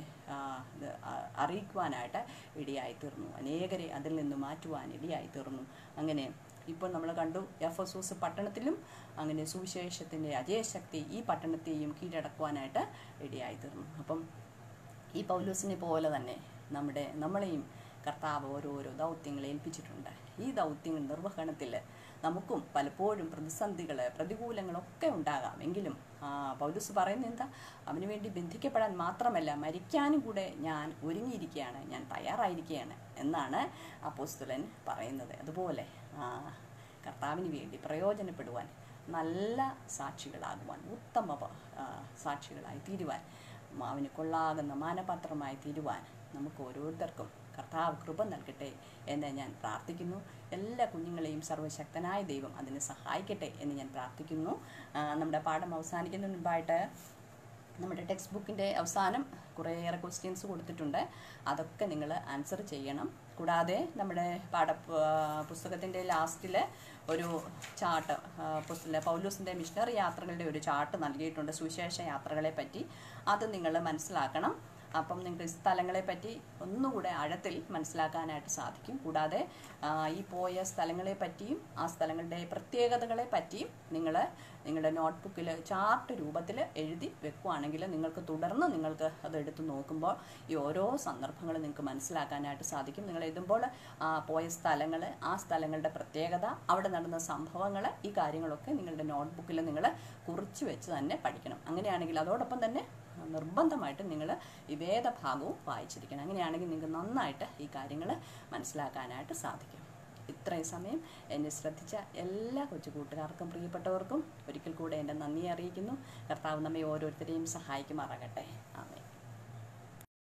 അറിയിക്കുവാനായിട്ട് ഇടയായിത്തീർന്നു. അനേകരെ അതിൽ നിന്ന് മാറ്റുവാൻ ഇടയായിത്തീർന്നു. അങ്ങനെ ഇപ്പോൾ നമ്മൾ കണ്ടു, എഫെസോസ് പട്ടണത്തിലും അങ്ങനെ സുവിശേഷത്തിൻ്റെ അജയശക്തി ഈ പട്ടണത്തെയും കീഴടക്കുവാനായിട്ട് ഇടയായിത്തീർന്നു. അപ്പം ഈ പൗലോസിനെ പോലെ തന്നെ നമ്മുടെ നമ്മളെയും കർത്താവ് ഓരോരോ ദൗത്യങ്ങൾ ഏൽപ്പിച്ചിട്ടുണ്ട്. ഈ ദൗത്യങ്ങൾ നിർവഹണത്തിൽ നമുക്കും പലപ്പോഴും പ്രതിസന്ധികൾ പ്രതികൂലങ്ങളൊക്കെ ഉണ്ടാകാം. എങ്കിലും പൗലോസ് പറയുന്നത് എന്താ? അവന് വേണ്ടി ബന്ധിക്കപ്പെടാൻ മാത്രമല്ല, മരിക്കാനും കൂടെ ഞാൻ ഒരുങ്ങിയിരിക്കുകയാണ്, ഞാൻ തയ്യാറായിരിക്കുകയാണ് എന്നാണ് അപ്പോസ്തലൻ പറയുന്നത്. അതുപോലെ കർത്താവിന് വേണ്ടി പ്രയോജനപ്പെടുവാൻ, നല്ല സാക്ഷികളാകുവാൻ, ഉത്തമ സാക്ഷികളായി തീരുവാൻ, അവന് കൊള്ളാകുന്ന മാനപാത്രമായി തീരുവാൻ നമുക്ക് ഓരോരുത്തർക്കും കർത്താവ് കൃപ നൽകട്ടെ എന്ന് ഞാൻ പ്രാർത്ഥിക്കുന്നു. എല്ലാ കുഞ്ഞുങ്ങളെയും സർവ്വശക്തനായ ദൈവം അതിന് സഹായിക്കട്ടെ എന്ന് ഞാൻ പ്രാർത്ഥിക്കുന്നു. നമ്മുടെ പാഠം അവസാനിക്കുന്നതിന് മുമ്പായിട്ട് നമ്മുടെ ടെക്സ്റ്റ് ബുക്കിൻ്റെ അവസാനം കുറേയേറെ ക്വസ്റ്റ്യൻസ് കൊടുത്തിട്ടുണ്ട്. അതൊക്കെ നിങ്ങൾ ആൻസർ ചെയ്യണം. കൂടാതെ നമ്മുടെ പാഠ പുസ്തകത്തിൻ്റെ ലാസ്റ്റിൽ ഒരു ചാർട്ട്, പുസ്തക പൗലോസിൻ്റെ മിഷണറി യാത്രകളുടെ ഒരു ചാർട്ട് നൽകിയിട്ടുണ്ട്, സുവിശേഷ യാത്രകളെ പറ്റി. അത് നിങ്ങൾ മനസ്സിലാക്കണം. അപ്പം നിങ്ങൾക്ക് ഈ സ്ഥലങ്ങളെപ്പറ്റി ഒന്നുകൂടെ ആഴത്തിൽ മനസ്സിലാക്കാനായിട്ട് സാധിക്കും. കൂടാതെ ഈ പോയ സ്ഥലങ്ങളെ പറ്റിയും ആ സ്ഥലങ്ങളുടെ പ്രത്യേകതകളെ പറ്റിയും നിങ്ങൾ നിങ്ങളുടെ നോട്ട്ബുക്കിൽ ചാർട്ട് രൂപത്തിൽ എഴുതി വെക്കുകയാണെങ്കിൽ നിങ്ങൾക്ക് തുടർന്ന് നിങ്ങൾക്ക് അത് എടുത്ത് നോക്കുമ്പോൾ ഈ ഓരോ സന്ദർഭങ്ങളും നിങ്ങൾക്ക് മനസ്സിലാക്കാനായിട്ട് സാധിക്കും. നിങ്ങൾ എഴുതുമ്പോൾ പോയ സ്ഥലങ്ങൾ, ആ സ്ഥലങ്ങളുടെ പ്രത്യേകത, അവിടെ നടന്ന സംഭവങ്ങൾ, ഈ കാര്യങ്ങളൊക്കെ നിങ്ങളുടെ നോട്ട്ബുക്കിൽ നിങ്ങൾ കുറിച്ച് വെച്ച് തന്നെ പഠിക്കണം. അങ്ങനെയാണെങ്കിൽ അതോടൊപ്പം തന്നെ നിർബന്ധമായിട്ട് നിങ്ങൾ ഈ വേദഭാഗവും വായിച്ചിരിക്കണം. അങ്ങനെയാണെങ്കിൽ നിങ്ങൾക്ക് നന്നായിട്ട് ഈ കാര്യങ്ങൾ മനസ്സിലാക്കാനായിട്ട് സാധിക്കും. ഇത്രയും സമയം എന്നെ ശ്രദ്ധിച്ച എല്ലാ കൊച്ചു കൂട്ടുകാർക്കും പ്രിയപ്പെട്ടവർക്കും ഒരിക്കൽ കൂടെ എൻ്റെ നന്ദി അറിയിക്കുന്നു. കർത്താവ് നമ്മെ ഓരോരുത്തരെയും സഹായിക്കുമാറാകട്ടെ.